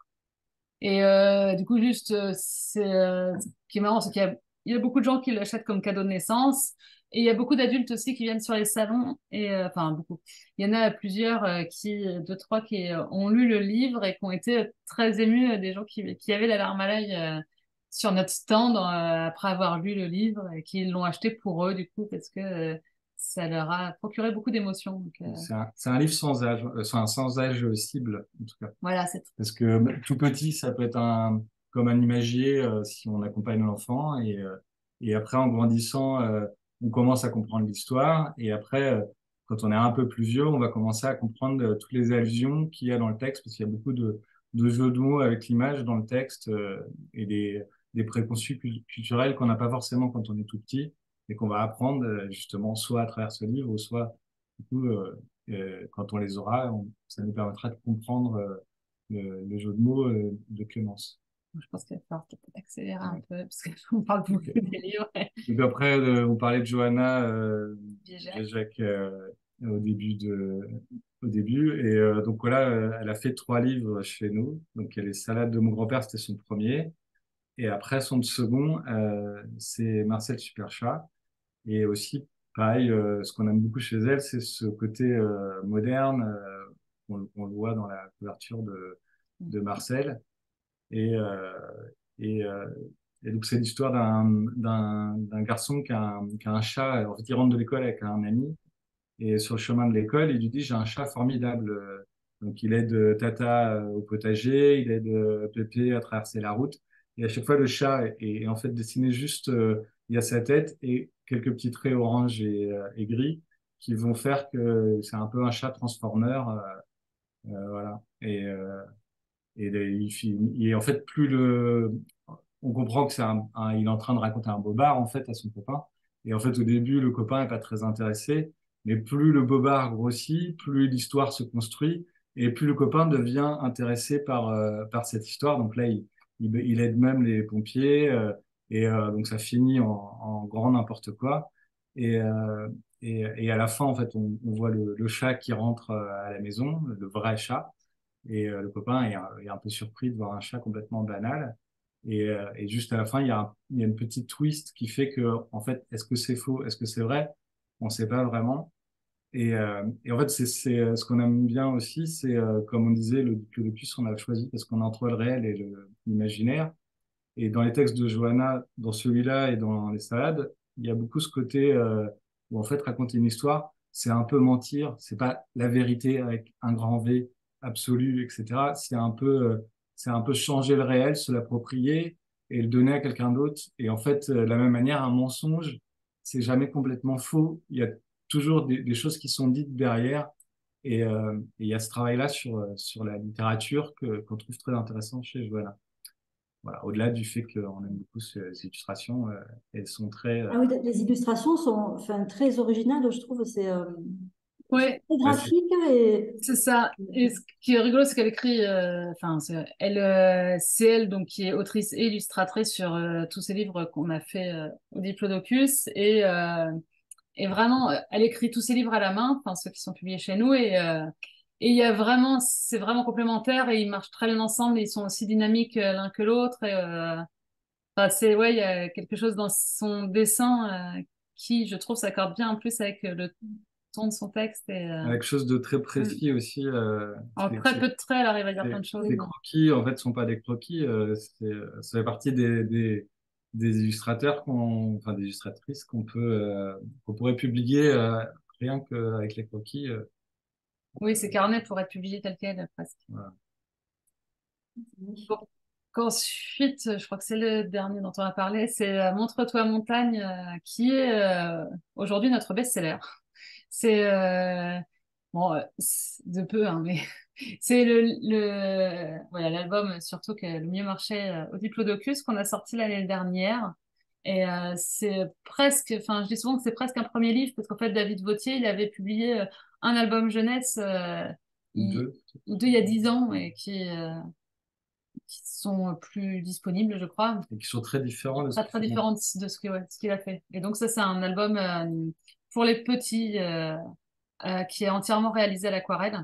Et euh, du coup, juste, euh, c'est, euh, ce qui est marrant, c'est qu'il y a, il y a beaucoup de gens qui l'achètent comme cadeau de naissance. Et il y a beaucoup d'adultes aussi qui viennent sur les salons. Et, euh, enfin, beaucoup. Il y en a plusieurs euh, qui, deux, trois, qui euh, ont lu le livre et qui ont été très émus, euh, des gens qui, qui avaient la larme à l'œil euh, sur notre stand euh, après avoir lu le livre et qui l'ont acheté pour eux, du coup, parce que euh, ça leur a procuré beaucoup d'émotions. Donc, euh, c'est un, c'est un livre sans âge, euh, sans, sans âge cible en tout cas. voilà, c'est Parce que bah, tout petit, ça peut être un comme un imagier euh, si on accompagne l'enfant et euh, et après en grandissant, euh, on commence à comprendre l'histoire et après euh, quand on est un peu plus vieux, on va commencer à comprendre euh, toutes les allusions qu'il y a dans le texte parce qu'il y a beaucoup de de jeux de mots avec l'image dans le texte euh, et des des préconçus cul- culturels qu'on n'a pas forcément quand on est tout petit et qu'on va apprendre euh, justement soit à travers ce livre ou soit du coup euh, euh, quand on les aura, on- ça nous permettra de comprendre euh, le, le jeu de mots euh, de Clémence. je pense qu'il va falloir peut-être accélérer un Ouais. peu, parce qu'on parle beaucoup Ok. des livres. Donc après, euh, on parlait de Johanna euh, Déjà. Jacques euh, au début de au début et euh, donc voilà, euh, elle a fait trois livres chez nous. Donc il y a les Salades de mon grand-père, c'était son premier, et après son second, euh, c'est Marcel Superchat. Et aussi, pareil, euh, ce qu'on aime beaucoup chez elle, c'est ce côté euh, moderne. Euh, on, on le voit dans la couverture de, de Marcel. Et, euh, et, euh, et donc, c'est l'histoire d'un, d'un, d'un garçon qui a, un, qui a un chat. En fait, il rentre de l'école avec un ami. Et sur le chemin de l'école, il lui dit, j'ai un chat formidable. Donc, il aide euh, Tata euh, au potager, il aide euh, Pépé à traverser la route. Et à chaque fois, le chat est, est en fait dessiné juste, euh, il y a sa tête et quelques petits traits orange et, euh, et gris qui vont faire que c'est un peu un chat transformer. Euh, euh, voilà. Et, euh, et, les- il, finit- et en fait, plus le, on comprend que c'est un, un- il est en train de raconter un bobard en fait à son copain. Et en fait, au début, le copain est pas très intéressé, mais plus le bobard grossit, plus l'histoire se construit, et plus le copain devient intéressé par euh, par cette histoire. Donc là, il, il, il aide même les pompiers, euh, et euh, donc ça finit en, en grand n'importe quoi. Et, euh, et et à la fin, en fait, on, on voit le, le chat qui rentre euh, à la maison, le vrai chat. Et euh, le copain est, un- est un peu surpris de voir un chat complètement banal. Et, euh, et juste à la fin, il y a, un- il y a une petite twist qui fait que, en fait, est-ce que c'est faux, est-ce que c'est vrai? On ne sait pas vraiment. Et, euh, et en fait, c'est, c'est euh, ce qu'on aime bien aussi, c'est euh, comme on disait, le diplodocus, on l'a choisi parce qu'on est entre le réel et le- l'imaginaire. Et dans les textes de Johanna, dans celui-là et dans les salades, il y a beaucoup ce côté euh, où en fait raconter une histoire, c'est un peu mentir, c'est pas la vérité avec un grand V absolu, et cetera. C'est un peu, euh, c'est un peu changer le réel, se l'approprier et le donner à quelqu'un d'autre. Et en fait, euh, de la même manière, un mensonge, c'est jamais complètement faux. Il y a toujours des, des choses qui sont dites derrière. Et, euh, et il y a ce travail-là sur, euh, sur la littérature que, qu'on trouve très intéressant chez Johanna. Voilà, au-delà du fait qu'on aime beaucoup ce- ces illustrations, euh, elles sont très, euh, Ah oui, les illustrations sont enfin, très originales, je trouve. C'est euh, c'est Ouais, très bah, c'est graphique et c'est ça. Et ce qui est rigolo, c'est qu'elle écrit, euh, enfin, c'est elle, euh, c'est elle donc qui est autrice et illustratrice sur euh, tous ces livres qu'on a fait euh, au Diplodocus et euh, et vraiment, euh, elle écrit tous ses livres à la main, enfin ceux qui sont publiés chez nous et euh, et il y a vraiment, c'est vraiment complémentaire et ils marchent très bien ensemble. Ils sont aussi dynamiques euh, l'un que l'autre et euh, enfin, c'est ouais, il y a quelque chose dans son dessin euh, qui, je trouve, s'accorde bien en plus avec euh, le ton de son texte et euh, quelque chose de très mm. précis aussi. Euh, En c'est- très c'est- peu de traits, elle arrive à dire plein les, de choses. les croquis, en fait, sont pas des croquis. Euh, c'est, ça fait partie des, des, des illustrateurs qu'on, enfin, des illustratrices qu'on peut, euh, qu'on pourrait publier euh, rien qu'avec les croquis. Euh, Oui, ces carnets pourraient être publiés tels quels, presque. voilà. Bon. Ensuite, je crois que c'est le dernier dont on a parlé, c'est euh, Montre-toi montagne, euh, qui est euh, aujourd'hui notre best-seller. C'est euh, bon, euh, c'est de peu, hein, mais c'est le, le voilà l'album surtout qui a le mieux marché euh, au Diplodocus qu'on a sorti l'année dernière. Et euh, c'est presque, enfin, je dis souvent que c'est presque un premier livre parce qu'en fait David Vauthier, il avait publié euh, un album jeunesse euh, il, Deux. ou deux il y a dix ans et qui euh, qui sont plus disponibles, je crois, Et qui sont très différents de ce pas qu'il très fait maintenant. différentes de ce que, ouais, ce qu'il a fait. Et donc ça, c'est un album euh, pour les petits euh, euh, qui est entièrement réalisé à l'aquarelle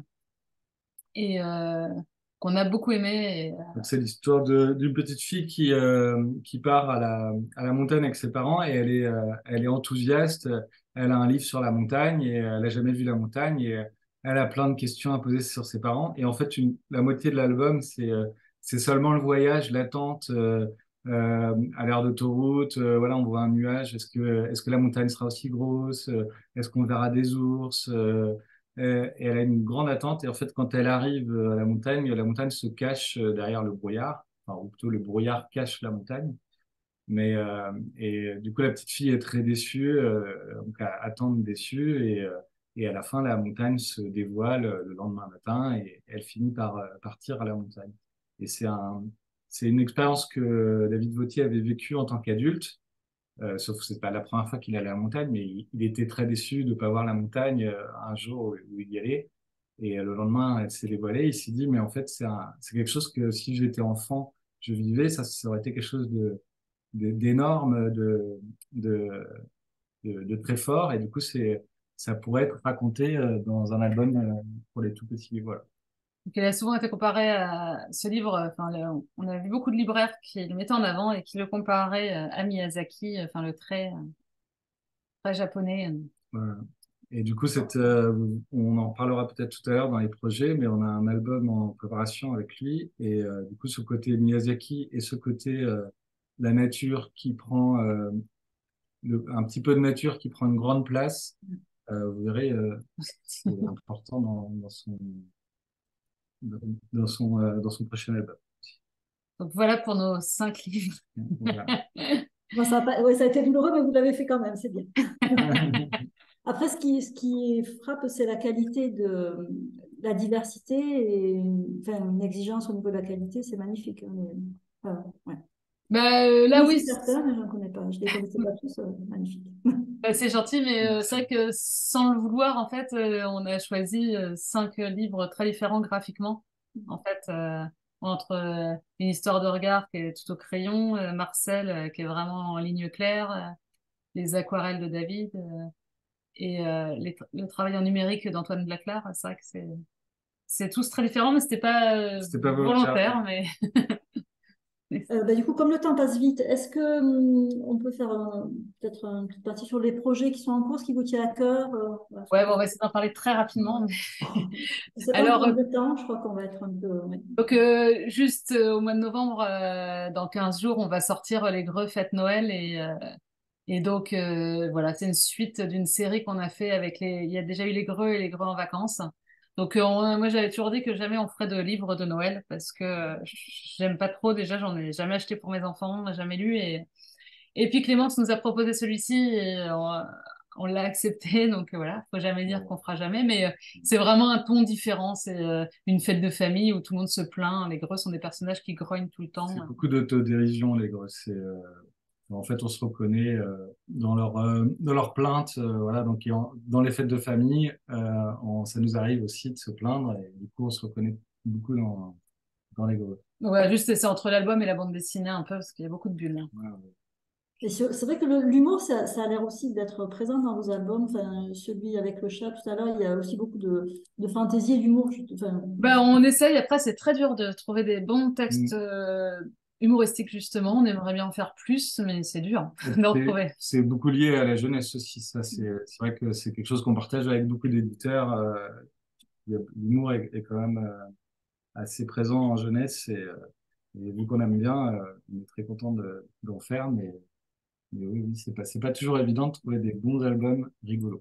et euh, qu'on a beaucoup aimé. Et, euh, Donc, c'est l'histoire de- d'une petite fille qui, euh, qui part à la, à la montagne avec ses parents et elle est, euh, elle est enthousiaste. Elle a un livre sur la montagne et elle n'a jamais vu la montagne et elle a plein de questions à poser sur ses parents. Et en fait, une, la moitié de l'album, c'est euh, c'est seulement le voyage, l'attente euh, euh, à l'heure d'autoroute. Euh, voilà, on voit un nuage. Est-ce que, est-ce que la montagne sera aussi grosse? Euh, Est-ce qu'on verra des ours? Euh, euh, et elle a une grande attente. Et en fait, quand elle arrive euh, à la montagne, la montagne se cache euh, derrière le brouillard. Enfin, ou plutôt, le brouillard cache la montagne. Mais euh, et euh, du coup, la petite fille est très déçue, euh, donc à attendre déçue. Et, euh, et à la fin, la montagne se dévoile euh, le lendemain matin et elle finit par euh, partir à la montagne. Et c'est un, c'est une expérience que David Vauthier avait vécue en tant qu'adulte. Euh, sauf que c'est pas la première fois qu'il allait à la montagne, mais il, il était très déçu de ne pas voir la montagne euh, un jour où, où il y allait. Et euh, le lendemain, elle s'est dévoilée. Il s'est dit, mais en fait, c'est un, c'est quelque chose que si j'étais enfant, je vivais, ça, ça aurait été quelque chose de, de- d'énorme, de, de, de, de très fort. Et du coup, c'est, ça pourrait être raconté euh, dans un album euh, pour les tout petits. Voilà. donc elle a souvent été comparée à ce livre. euh, Enfin, le- on a vu beaucoup de libraires qui le mettaient en avant et qui le comparaient euh, à Miyazaki, euh, enfin le trait, euh, très japonais. euh. Voilà. Et du coup, cette, euh, on en parlera peut-être tout à l'heure dans les projets, mais on a un album en préparation avec lui. Et euh, du coup, ce côté Miyazaki et ce côté euh, la nature qui prend euh, le- un petit peu de nature qui prend une grande place, euh, vous verrez, euh, c'est important dans, dans son dans son, euh, dans son prochain album. Donc voilà pour nos cinq livres. Voilà. Bon, ça, a pas... ouais, ça a été douloureux, mais vous l'avez fait quand même, c'est bien. Après, ce qui, ce qui frappe, c'est la qualité de la diversité et enfin, une exigence au niveau de la qualité, c'est magnifique. Hein, mais... Voilà, ouais. Bah, euh, là, Oui, oui, c'est certain, mais je ne connais pas. Je ne les connaissais pas tous. euh, magnifique. bah, c'est gentil, mais euh, c'est vrai que sans le vouloir, en fait, euh, on a choisi euh, cinq livres très différents graphiquement. En fait, euh, entre euh, Une histoire de regard qui est tout au crayon, euh, Marcel euh, qui est vraiment en ligne claire, euh, les aquarelles de David euh, et euh, les tra- le travail en numérique d'Antoine Blaclar. C'est vrai que c'est c'est tous très différents, mais c'était pas euh, C'était pas volontaire. volontaire, mais Euh, bah, du coup, comme le temps passe vite, est-ce que hum, on peut faire un- peut-être une petite partie sur les projets qui sont en cours, ce qui vous tient à cœur euh, voilà, ce ouais, que bon, on vous- va essayer d'en parler très rapidement. Je ne sais pas en Alors, termes de temps, je crois qu'on va être un peu. Ouais. donc, euh, juste euh, au mois de novembre, euh, dans quinze jours, on va sortir euh, Les Greux Fête Noël. Et, euh, et donc, euh, voilà, c'est une suite d'une série qu'on a fait avec les. Il y a déjà eu Les Greux et Les Greux en vacances. Donc, euh, on- moi, j'avais toujours dit que jamais on ferait de livres de Noël parce que euh, j'aime pas trop. Déjà, j'en ai jamais acheté pour mes enfants, jamais lu. Et, et puis, Clémence nous a proposé celui-ci et on, on l'a accepté. Donc, euh, voilà, faut jamais dire qu'on fera jamais. Mais euh, c'est vraiment un ton différent. C'est euh, une fête de famille où tout le monde se plaint. Les Greux sont des personnages qui grognent tout le temps. C'est beaucoup d'autodérision, les gros. C'est, euh, en fait, on se reconnaît euh, dans leur, euh, dans leurs plaintes. Euh, voilà, donc, en- dans les fêtes de famille, euh, on- ça nous arrive aussi de se plaindre. Et du coup, on se reconnaît beaucoup dans, dans les gros. Ouais, juste c'est entre l'album et la bande dessinée un peu parce qu'il y a beaucoup de bulles. Voilà. Et sur- c'est vrai que le- l'humour, ça, ça a l'air aussi d'être présent dans vos albums. Enfin, celui avec le chat tout à l'heure, il y a aussi beaucoup de, de fantaisie et d'humour. je- Enfin, Bah, on essaye. Après, c'est très dur de trouver des bons textes Mm. euh, humoristiques, justement. On aimerait bien en faire plus, mais c'est dur d'en C'est trouver. c'est beaucoup lié à la jeunesse aussi. Ça, c'est c'est vrai que c'est quelque chose qu'on partage avec beaucoup d'éditeurs. Euh, il y a- l'humour est, est quand même euh, assez présent en jeunesse et, euh, et vu qu'on aime bien, euh, on est très content de, d'en faire. Mais, mais oui, oui, c'est pas, c'est pas toujours évident de trouver des bons albums rigolos.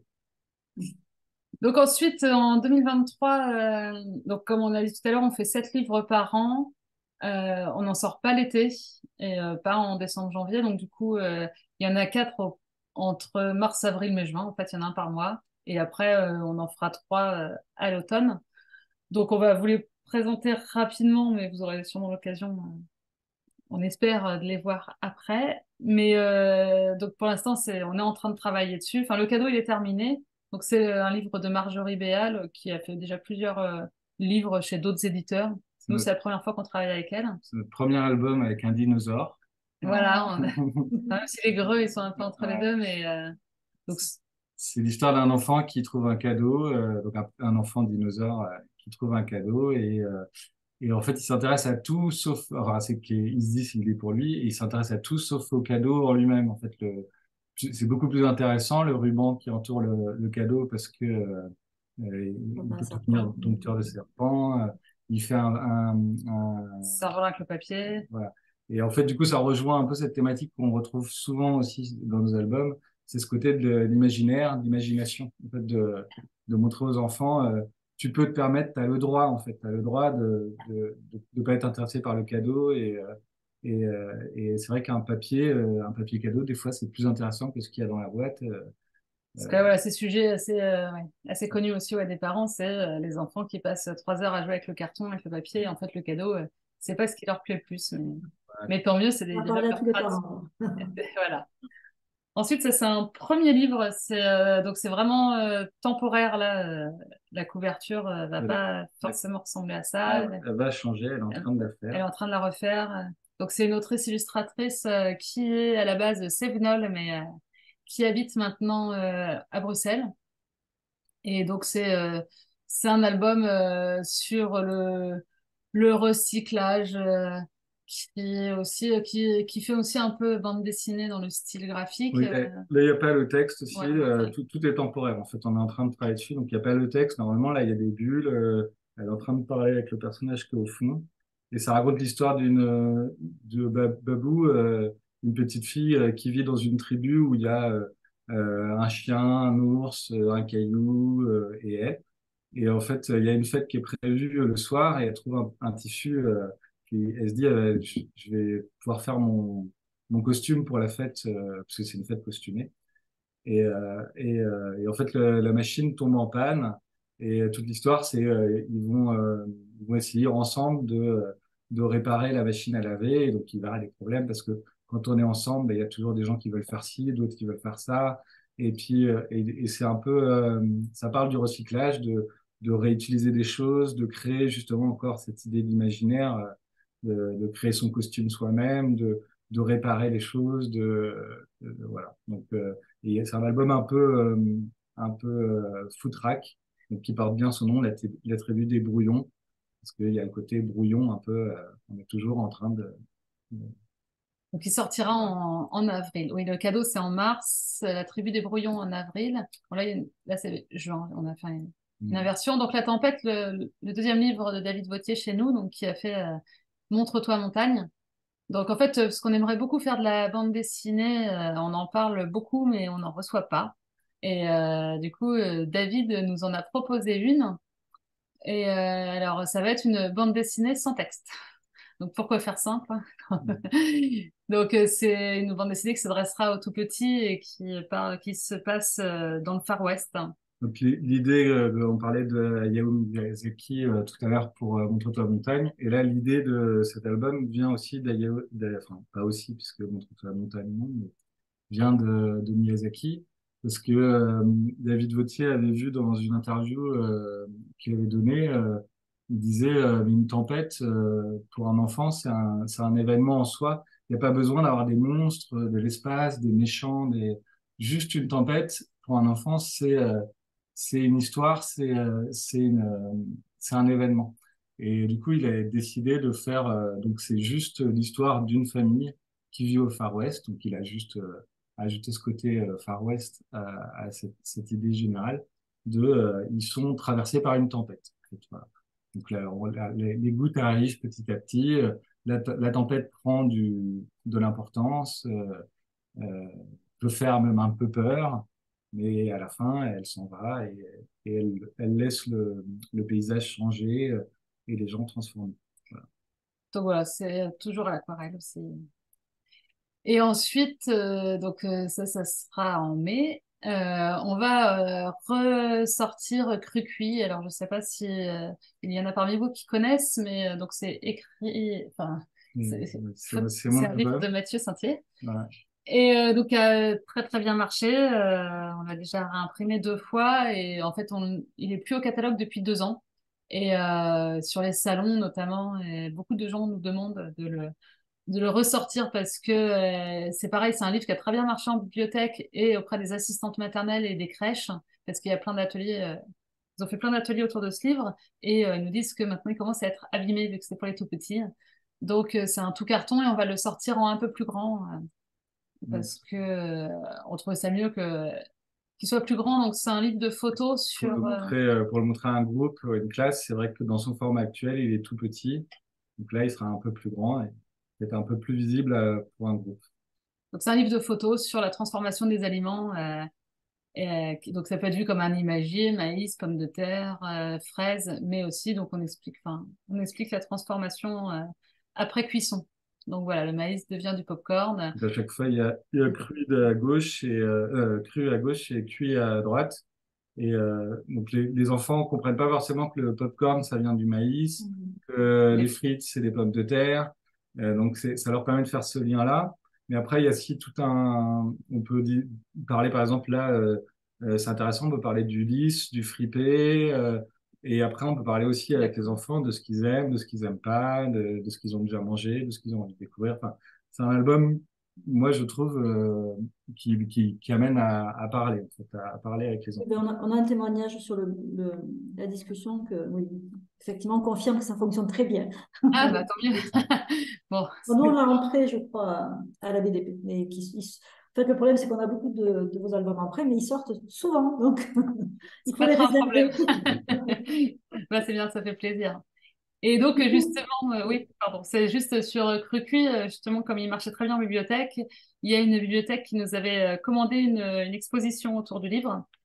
Donc ensuite, euh, en deux mille vingt-trois, euh, donc comme on a dit tout à l'heure, on fait sept livres par an. Euh, on n'en sort pas l'été et euh, pas en décembre-janvier. Donc du coup, euh, il y en a quatre au- entre mars, avril, mai, juin. En fait, il y en a un par mois. Et après, euh, on en fera trois euh, à l'automne. Donc on va vous les présenter rapidement, mais vous aurez sûrement l'occasion, euh, on espère, euh, de les voir après. Mais euh, donc pour l'instant, c'est, on est en train de travailler dessus. Enfin, le cadeau, il est terminé. Donc c'est euh, un livre de Marjorie Béal euh, qui a fait déjà plusieurs euh, livres chez d'autres éditeurs. C'est Nous, notre, c'est la première fois qu'on travaille avec elle. c'est notre premier album avec un dinosaure. Voilà, on a- même si les greux, ils sont un peu entre les Ouais. deux, mais euh, donc c- C'est l'histoire d'un enfant qui trouve un cadeau, euh, donc un, un enfant dinosaure euh, qui trouve un cadeau et, euh, et en fait il s'intéresse à tout sauf, enfin c'est qu'il se dit qu'il est pour lui et il s'intéresse à tout sauf au cadeau en lui-même. En fait, le, c'est beaucoup plus intéressant le ruban qui entoure le, le cadeau parce que euh, euh, il enfin, peut ça devenir reprend. dompteur de serpent. Euh, il fait un, un, un- ça revient avec le papier. voilà. Et en fait, du coup, ça rejoint un peu cette thématique qu'on retrouve souvent aussi dans nos albums. C'est ce côté de l'imaginaire, de l'imagination. En fait, de, de montrer aux enfants, euh, tu peux te permettre, tu as le droit, en fait, tu as le droit de de, de, de pas être intéressé par le cadeau. Et, euh, et, euh, et c'est vrai qu'un papier, euh, un papier cadeau, des fois, c'est plus intéressant que ce qu'il y a dans la boîte. Euh, Parce que voilà, ces sujets assez, euh, ouais, assez connus aussi ouais, des parents, c'est euh, les enfants qui passent trois heures à jouer avec le carton, avec le papier, et en fait le cadeau, euh, c'est pas ce qui leur plaît le plus. Mais, mais tant mieux, c'est On des- va déjà parler à leur tous les pratique. parents. Voilà. Ensuite, ça c'est un premier livre, c'est euh, donc c'est vraiment euh, temporaire là. euh, la couverture euh, va elle, pas elle- forcément ressembler à ça. elle- elle va changer, elle est en Elle, train de la elle est faire. en train de la refaire. Donc c'est une autrice illustratrice euh, qui est à la base sévenole, mais euh, qui habite maintenant euh, à Bruxelles. Et donc, c'est euh, c'est un album euh, sur le, le recyclage euh, qui, est aussi, euh, qui, qui fait aussi un peu bande dessinée dans le style graphique. Oui, Euh, eh, là, il n'y a pas le texte aussi, ouais, euh, enfin, tout, tout est temporaire. En fait, on est en train de travailler dessus, donc il n'y a pas le texte. Normalement, là, il y a des bulles. Euh, elle est en train de parler avec le personnage qui est au fond. Et ça raconte l'histoire d'une euh, de Ba- Babou, euh, une petite fille euh, qui vit dans une tribu où il y a euh, euh, un chien, un ours, euh, un caillou euh, et elle. Et en fait, il y a une fête qui est prévue le soir et elle trouve un, un tissu. Euh, qui, elle se dit, euh, je, je vais pouvoir faire mon, mon costume pour la fête, euh, parce que c'est une fête costumée. Et, euh, et, euh, et en fait, le- la machine tombe en panne. Et euh, toute l'histoire, c'est euh, ils vont, euh, ils vont essayer ensemble de, euh, de réparer la machine à laver. Et donc, il va y avoir des problèmes parce que quand on est ensemble, ben, il y a toujours des gens qui veulent faire ci, d'autres qui veulent faire ça. Et puis, euh, et, et c'est un peu, euh, ça parle du recyclage, de, de réutiliser des choses, de créer justement encore cette idée d'imaginaire, euh, de, de créer son costume soi-même, de, de réparer les choses, de, de- de- voilà. Donc, euh, et c'est un album un peu, euh, un peu euh, footrack, donc qui porte bien son nom, la, tri- la tribu des brouillons, parce qu'il y a le côté brouillon un peu, euh, on est toujours en train de... de- Donc, il sortira en, en avril. Oui, le cadeau, c'est en mars. La tribu des brouillons en avril. Bon, là, il y a une- là, c'est juin. On a fait une, une Mm. inversion. Donc, La Tempête, le, le deuxième livre de David Vautier chez nous, donc, qui a fait euh, Montre-toi montagne. Donc, en fait, euh, parce qu'on aimerait beaucoup faire de la bande dessinée, euh, on en parle beaucoup, mais on n'en reçoit pas. Et euh, du coup, euh, David nous en a proposé une. Et euh, alors, ça va être une bande dessinée sans texte. Donc, pourquoi faire simple, hein? Donc, euh, c'est une bande dessinée qui s'adressera aux tout petits et qui, par- qui se passe euh, dans le Far West. Donc l'i- l'idée, euh, on parlait de Hayao Miyazaki euh, tout à l'heure pour euh, Montre-toi montagne, et là l'idée de cet album vient aussi d'Hayao, d'Ha- enfin pas aussi puisque Montre-toi montagne non, mais vient de, de Miyazaki, parce que euh, David Vautier avait vu dans une interview euh, qu'il avait donnée, euh, il disait euh, une tempête euh, pour un enfant, c'est un, c'est un événement en soi. Il n'y a pas besoin d'avoir des monstres de l'espace, des méchants, des... juste une tempête pour un enfant, c'est euh, c'est une histoire, c'est euh, c'est une, euh, c'est un événement. Et du coup, il a décidé de faire, euh, donc c'est juste l'histoire d'une famille qui vit au Far West, donc il a juste euh, ajouté ce côté euh, Far West à, à cette, cette idée générale de euh, ils sont traversés par une tempête. En fait, voilà. Donc là, on- la- les, les gouttes arrivent petit à petit, euh, la, t- la tempête prend du, de l'importance, euh, euh, peut faire même un peu peur, mais à la fin, elle s'en va et, et elle, elle laisse le, le paysage changer euh, et les gens transformer. Voilà. Donc, voilà, c'est toujours à l'aquarelle aussi. Et ensuite, euh, donc euh, ça, ça se fera en mai. Euh, on va euh, ressortir Cru-Cuit. Alors, je ne sais pas si euh, il y en a parmi vous qui connaissent, mais euh, donc c'est écrit, enfin, Et, c'est c'est- euh, C'est c'est mon c'est un livre album. de Mathieu Saintier. Voilà. Et euh, donc, a très très bien marché. Euh, on l'a déjà réimprimé deux fois et en fait, on, il est plus au catalogue depuis deux ans. Et euh, sur les salons notamment, et beaucoup de gens nous demandent de le de le ressortir parce que euh, c'est pareil, c'est un livre qui a très bien marché en bibliothèque et auprès des assistantes maternelles et des crèches, parce qu'il y a plein d'ateliers, euh, ils ont fait plein d'ateliers autour de ce livre et euh, ils nous disent que maintenant il commence à être abîmé vu que c'est pour les tout petits. Donc euh, c'est un tout carton et on va le sortir en un peu plus grand euh, Ouais. parce que euh, on trouvait ça mieux que qu'il soit plus grand. Donc c'est un livre de photos Pour le sur euh, montrer, euh, pour le montrer à un groupe, à une classe, c'est vrai que dans son format actuel, il est tout petit. Donc là, il sera un peu plus grand et peut-être un peu plus visible euh, pour un groupe. donc c'est un livre de photos sur la transformation des aliments. Euh, Et, euh, qui- donc ça peut être vu comme un imagier, maïs, pommes de terre, euh, fraises, mais aussi donc on explique, enfin, on explique la transformation euh, après cuisson. Donc voilà, le maïs devient du popcorn. Donc à chaque fois, il y a, il y a cru à gauche et euh, euh, cru à gauche et cuit à droite. Et euh, donc les, les enfants comprennent pas forcément que le popcorn, ça vient du maïs, Mhm. que les Les- frites, c'est des pommes de terre. Euh, donc c'est, ça leur permet de faire ce lien-là. Mais après, il y a aussi tout un... On peut di- parler, par exemple, là, euh, euh, c'est intéressant, on peut parler du lisse, du fripé. Euh, et après, on peut parler aussi avec les enfants de ce qu'ils aiment, de ce qu'ils aiment pas, de, de ce qu'ils ont déjà mangé, de ce qu'ils ont envie de découvrir. Enfin, c'est un album, moi, je trouve, euh, qui, qui, qui amène à, à parler, en fait, à, à parler avec les Eh enfants. bien, on a, on a un témoignage sur le, le- la discussion que, oui, effectivement, on confirme que ça fonctionne très bien. Ah bah tant mieux. Bon, Bon, nous, on c'est- l'a rentré, je crois, à la B D P. Mais qui, ils- en fait, le problème, c'est qu'on a beaucoup de, de vos albums après, mais ils sortent souvent. Donc, il c'est faut pas les trop un problème. réserver. Bah c'est bien, ça fait plaisir. Et donc, Du euh, coup, justement, euh, oui, pardon, c'est juste sur euh, Crucuit, euh, justement, comme il marchait très bien en bibliothèque, il y a une bibliothèque qui nous avait euh, commandé une, une exposition autour du livre.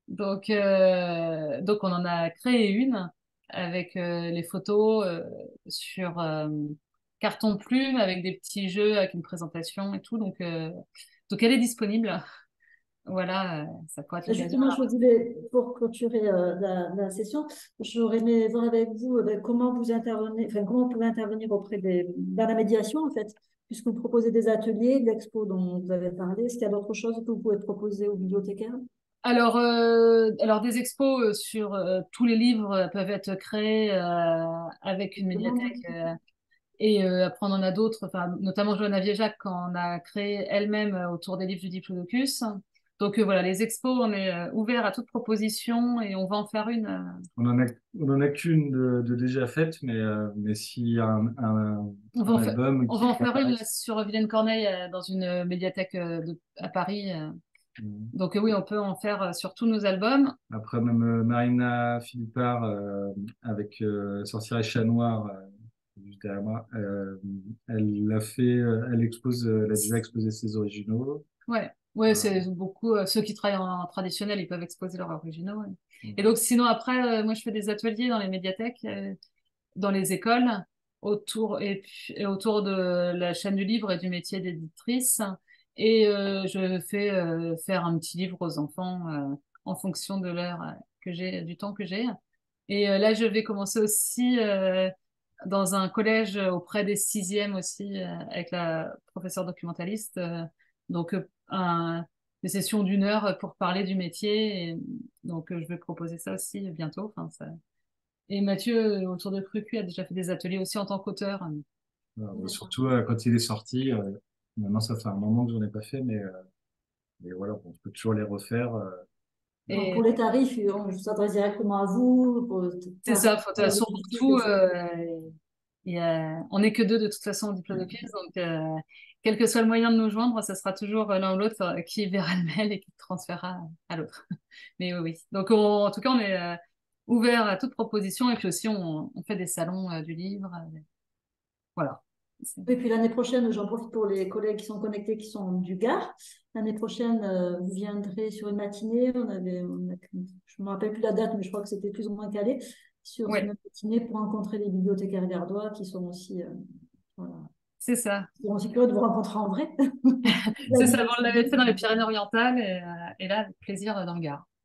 Donc, euh, donc on en a créé une avec euh, les photos euh, sur euh, carton plume avec des petits jeux, avec une présentation et tout. Donc, euh, donc elle est disponible. Voilà, euh, ça pourrait être Et l'occasion. justement, je voulais, pour clôturer euh, la, la session, j'aurais aimé voir avec vous euh, ben, comment vous intervenez, enfin, comment vous pouvez intervenir auprès des, dans la médiation, en fait, puisque vous proposez des ateliers, de l'expo dont vous avez parlé. Est-ce qu'il y a d'autres choses que vous pouvez proposer aux bibliothécaires? Alors, euh, alors des expos euh, sur euh, tous les livres euh, peuvent être créés euh, avec une Demande. médiathèque. euh, et euh, après, on en a d'autres, enfin, notamment Johanna Viéjac, quand on a créé elle-même euh, autour des livres du Diplodocus. Donc euh, voilà, les expos, on est euh, ouvert à toute proposition et on va en faire une. euh, On en a, on en a qu'une de, de déjà faite, mais, euh, mais s'il y a un, un, on va un en faire, album on qui va en faire une apparaît, là, sur Vilaine-Corneille euh, dans une euh, médiathèque euh, de, à Paris. euh. euh, Donc euh, oui, on peut en faire euh, sur tous nos albums. après même euh, Marina Philippard euh, avec euh, Sorcière et Chat Noir, euh, juste derrière moi, euh, elle l'a fait, euh, elle expose, euh, elle a déjà exposé ses originaux. Ouais, ouais, Euh, c'est beaucoup euh, ceux qui travaillent en, en traditionnel, ils peuvent exposer leurs originaux. Ouais. Et mm. donc sinon après, euh, moi je fais des ateliers dans les médiathèques, euh, dans les écoles, autour et, puis- et autour de la chaîne du livre et du métier d'éditrice. Et euh, je fais euh, faire un petit livre aux enfants euh, en fonction de l'heure euh, que j'ai, du temps que j'ai. Et euh, là, je vais commencer aussi euh, dans un collège auprès des sixièmes aussi, euh, avec la professeure documentaliste. euh, donc, euh, un- des sessions d'une heure pour parler du métier. Et donc, euh, je vais proposer ça aussi bientôt. Enfin, ça... Et Mathieu, euh, autour de Crucu, a déjà fait des ateliers aussi en tant qu'auteur. Euh, surtout euh, quand il est sorti, euh, maintenant ça fait un moment que j'en ai pas fait, mais, euh, mais voilà, on peut toujours les refaire. euh, Donc, Et pour les tarifs, on s'adresse directement à vous. Pour, c'est enfin, ça, de toute pour la façon, pour logistique, tout, et cetera. euh, il y a... on n'est que deux de toute façon au Diplodocus, donc euh, quel que soit le moyen de nous joindre, ça sera toujours l'un ou l'autre euh, qui verra le mail et qui le transférera à l'autre. Mais oui, oui. Donc on- en tout cas, on est euh, ouvert à toute proposition et puis aussi on, on fait des salons euh, du livre. euh, voilà. C'est- Et puis l'année prochaine, j'en profite pour les collègues qui sont connectés, qui sont du Gard. L'année prochaine, euh, vous viendrez sur une matinée. On avait, on a- je ne me rappelle plus la date, mais je crois que c'était plus ou moins calé sur une Ouais, matinée pour rencontrer les bibliothécaires gardois qui sont aussi, euh, voilà, c'est ça. qui sont aussi curieux de vous rencontrer en vrai. La C'est ça, on l'avait fait dans les diversité. Pyrénées-Orientales et, euh, et là, avec plaisir euh, dans le Gard.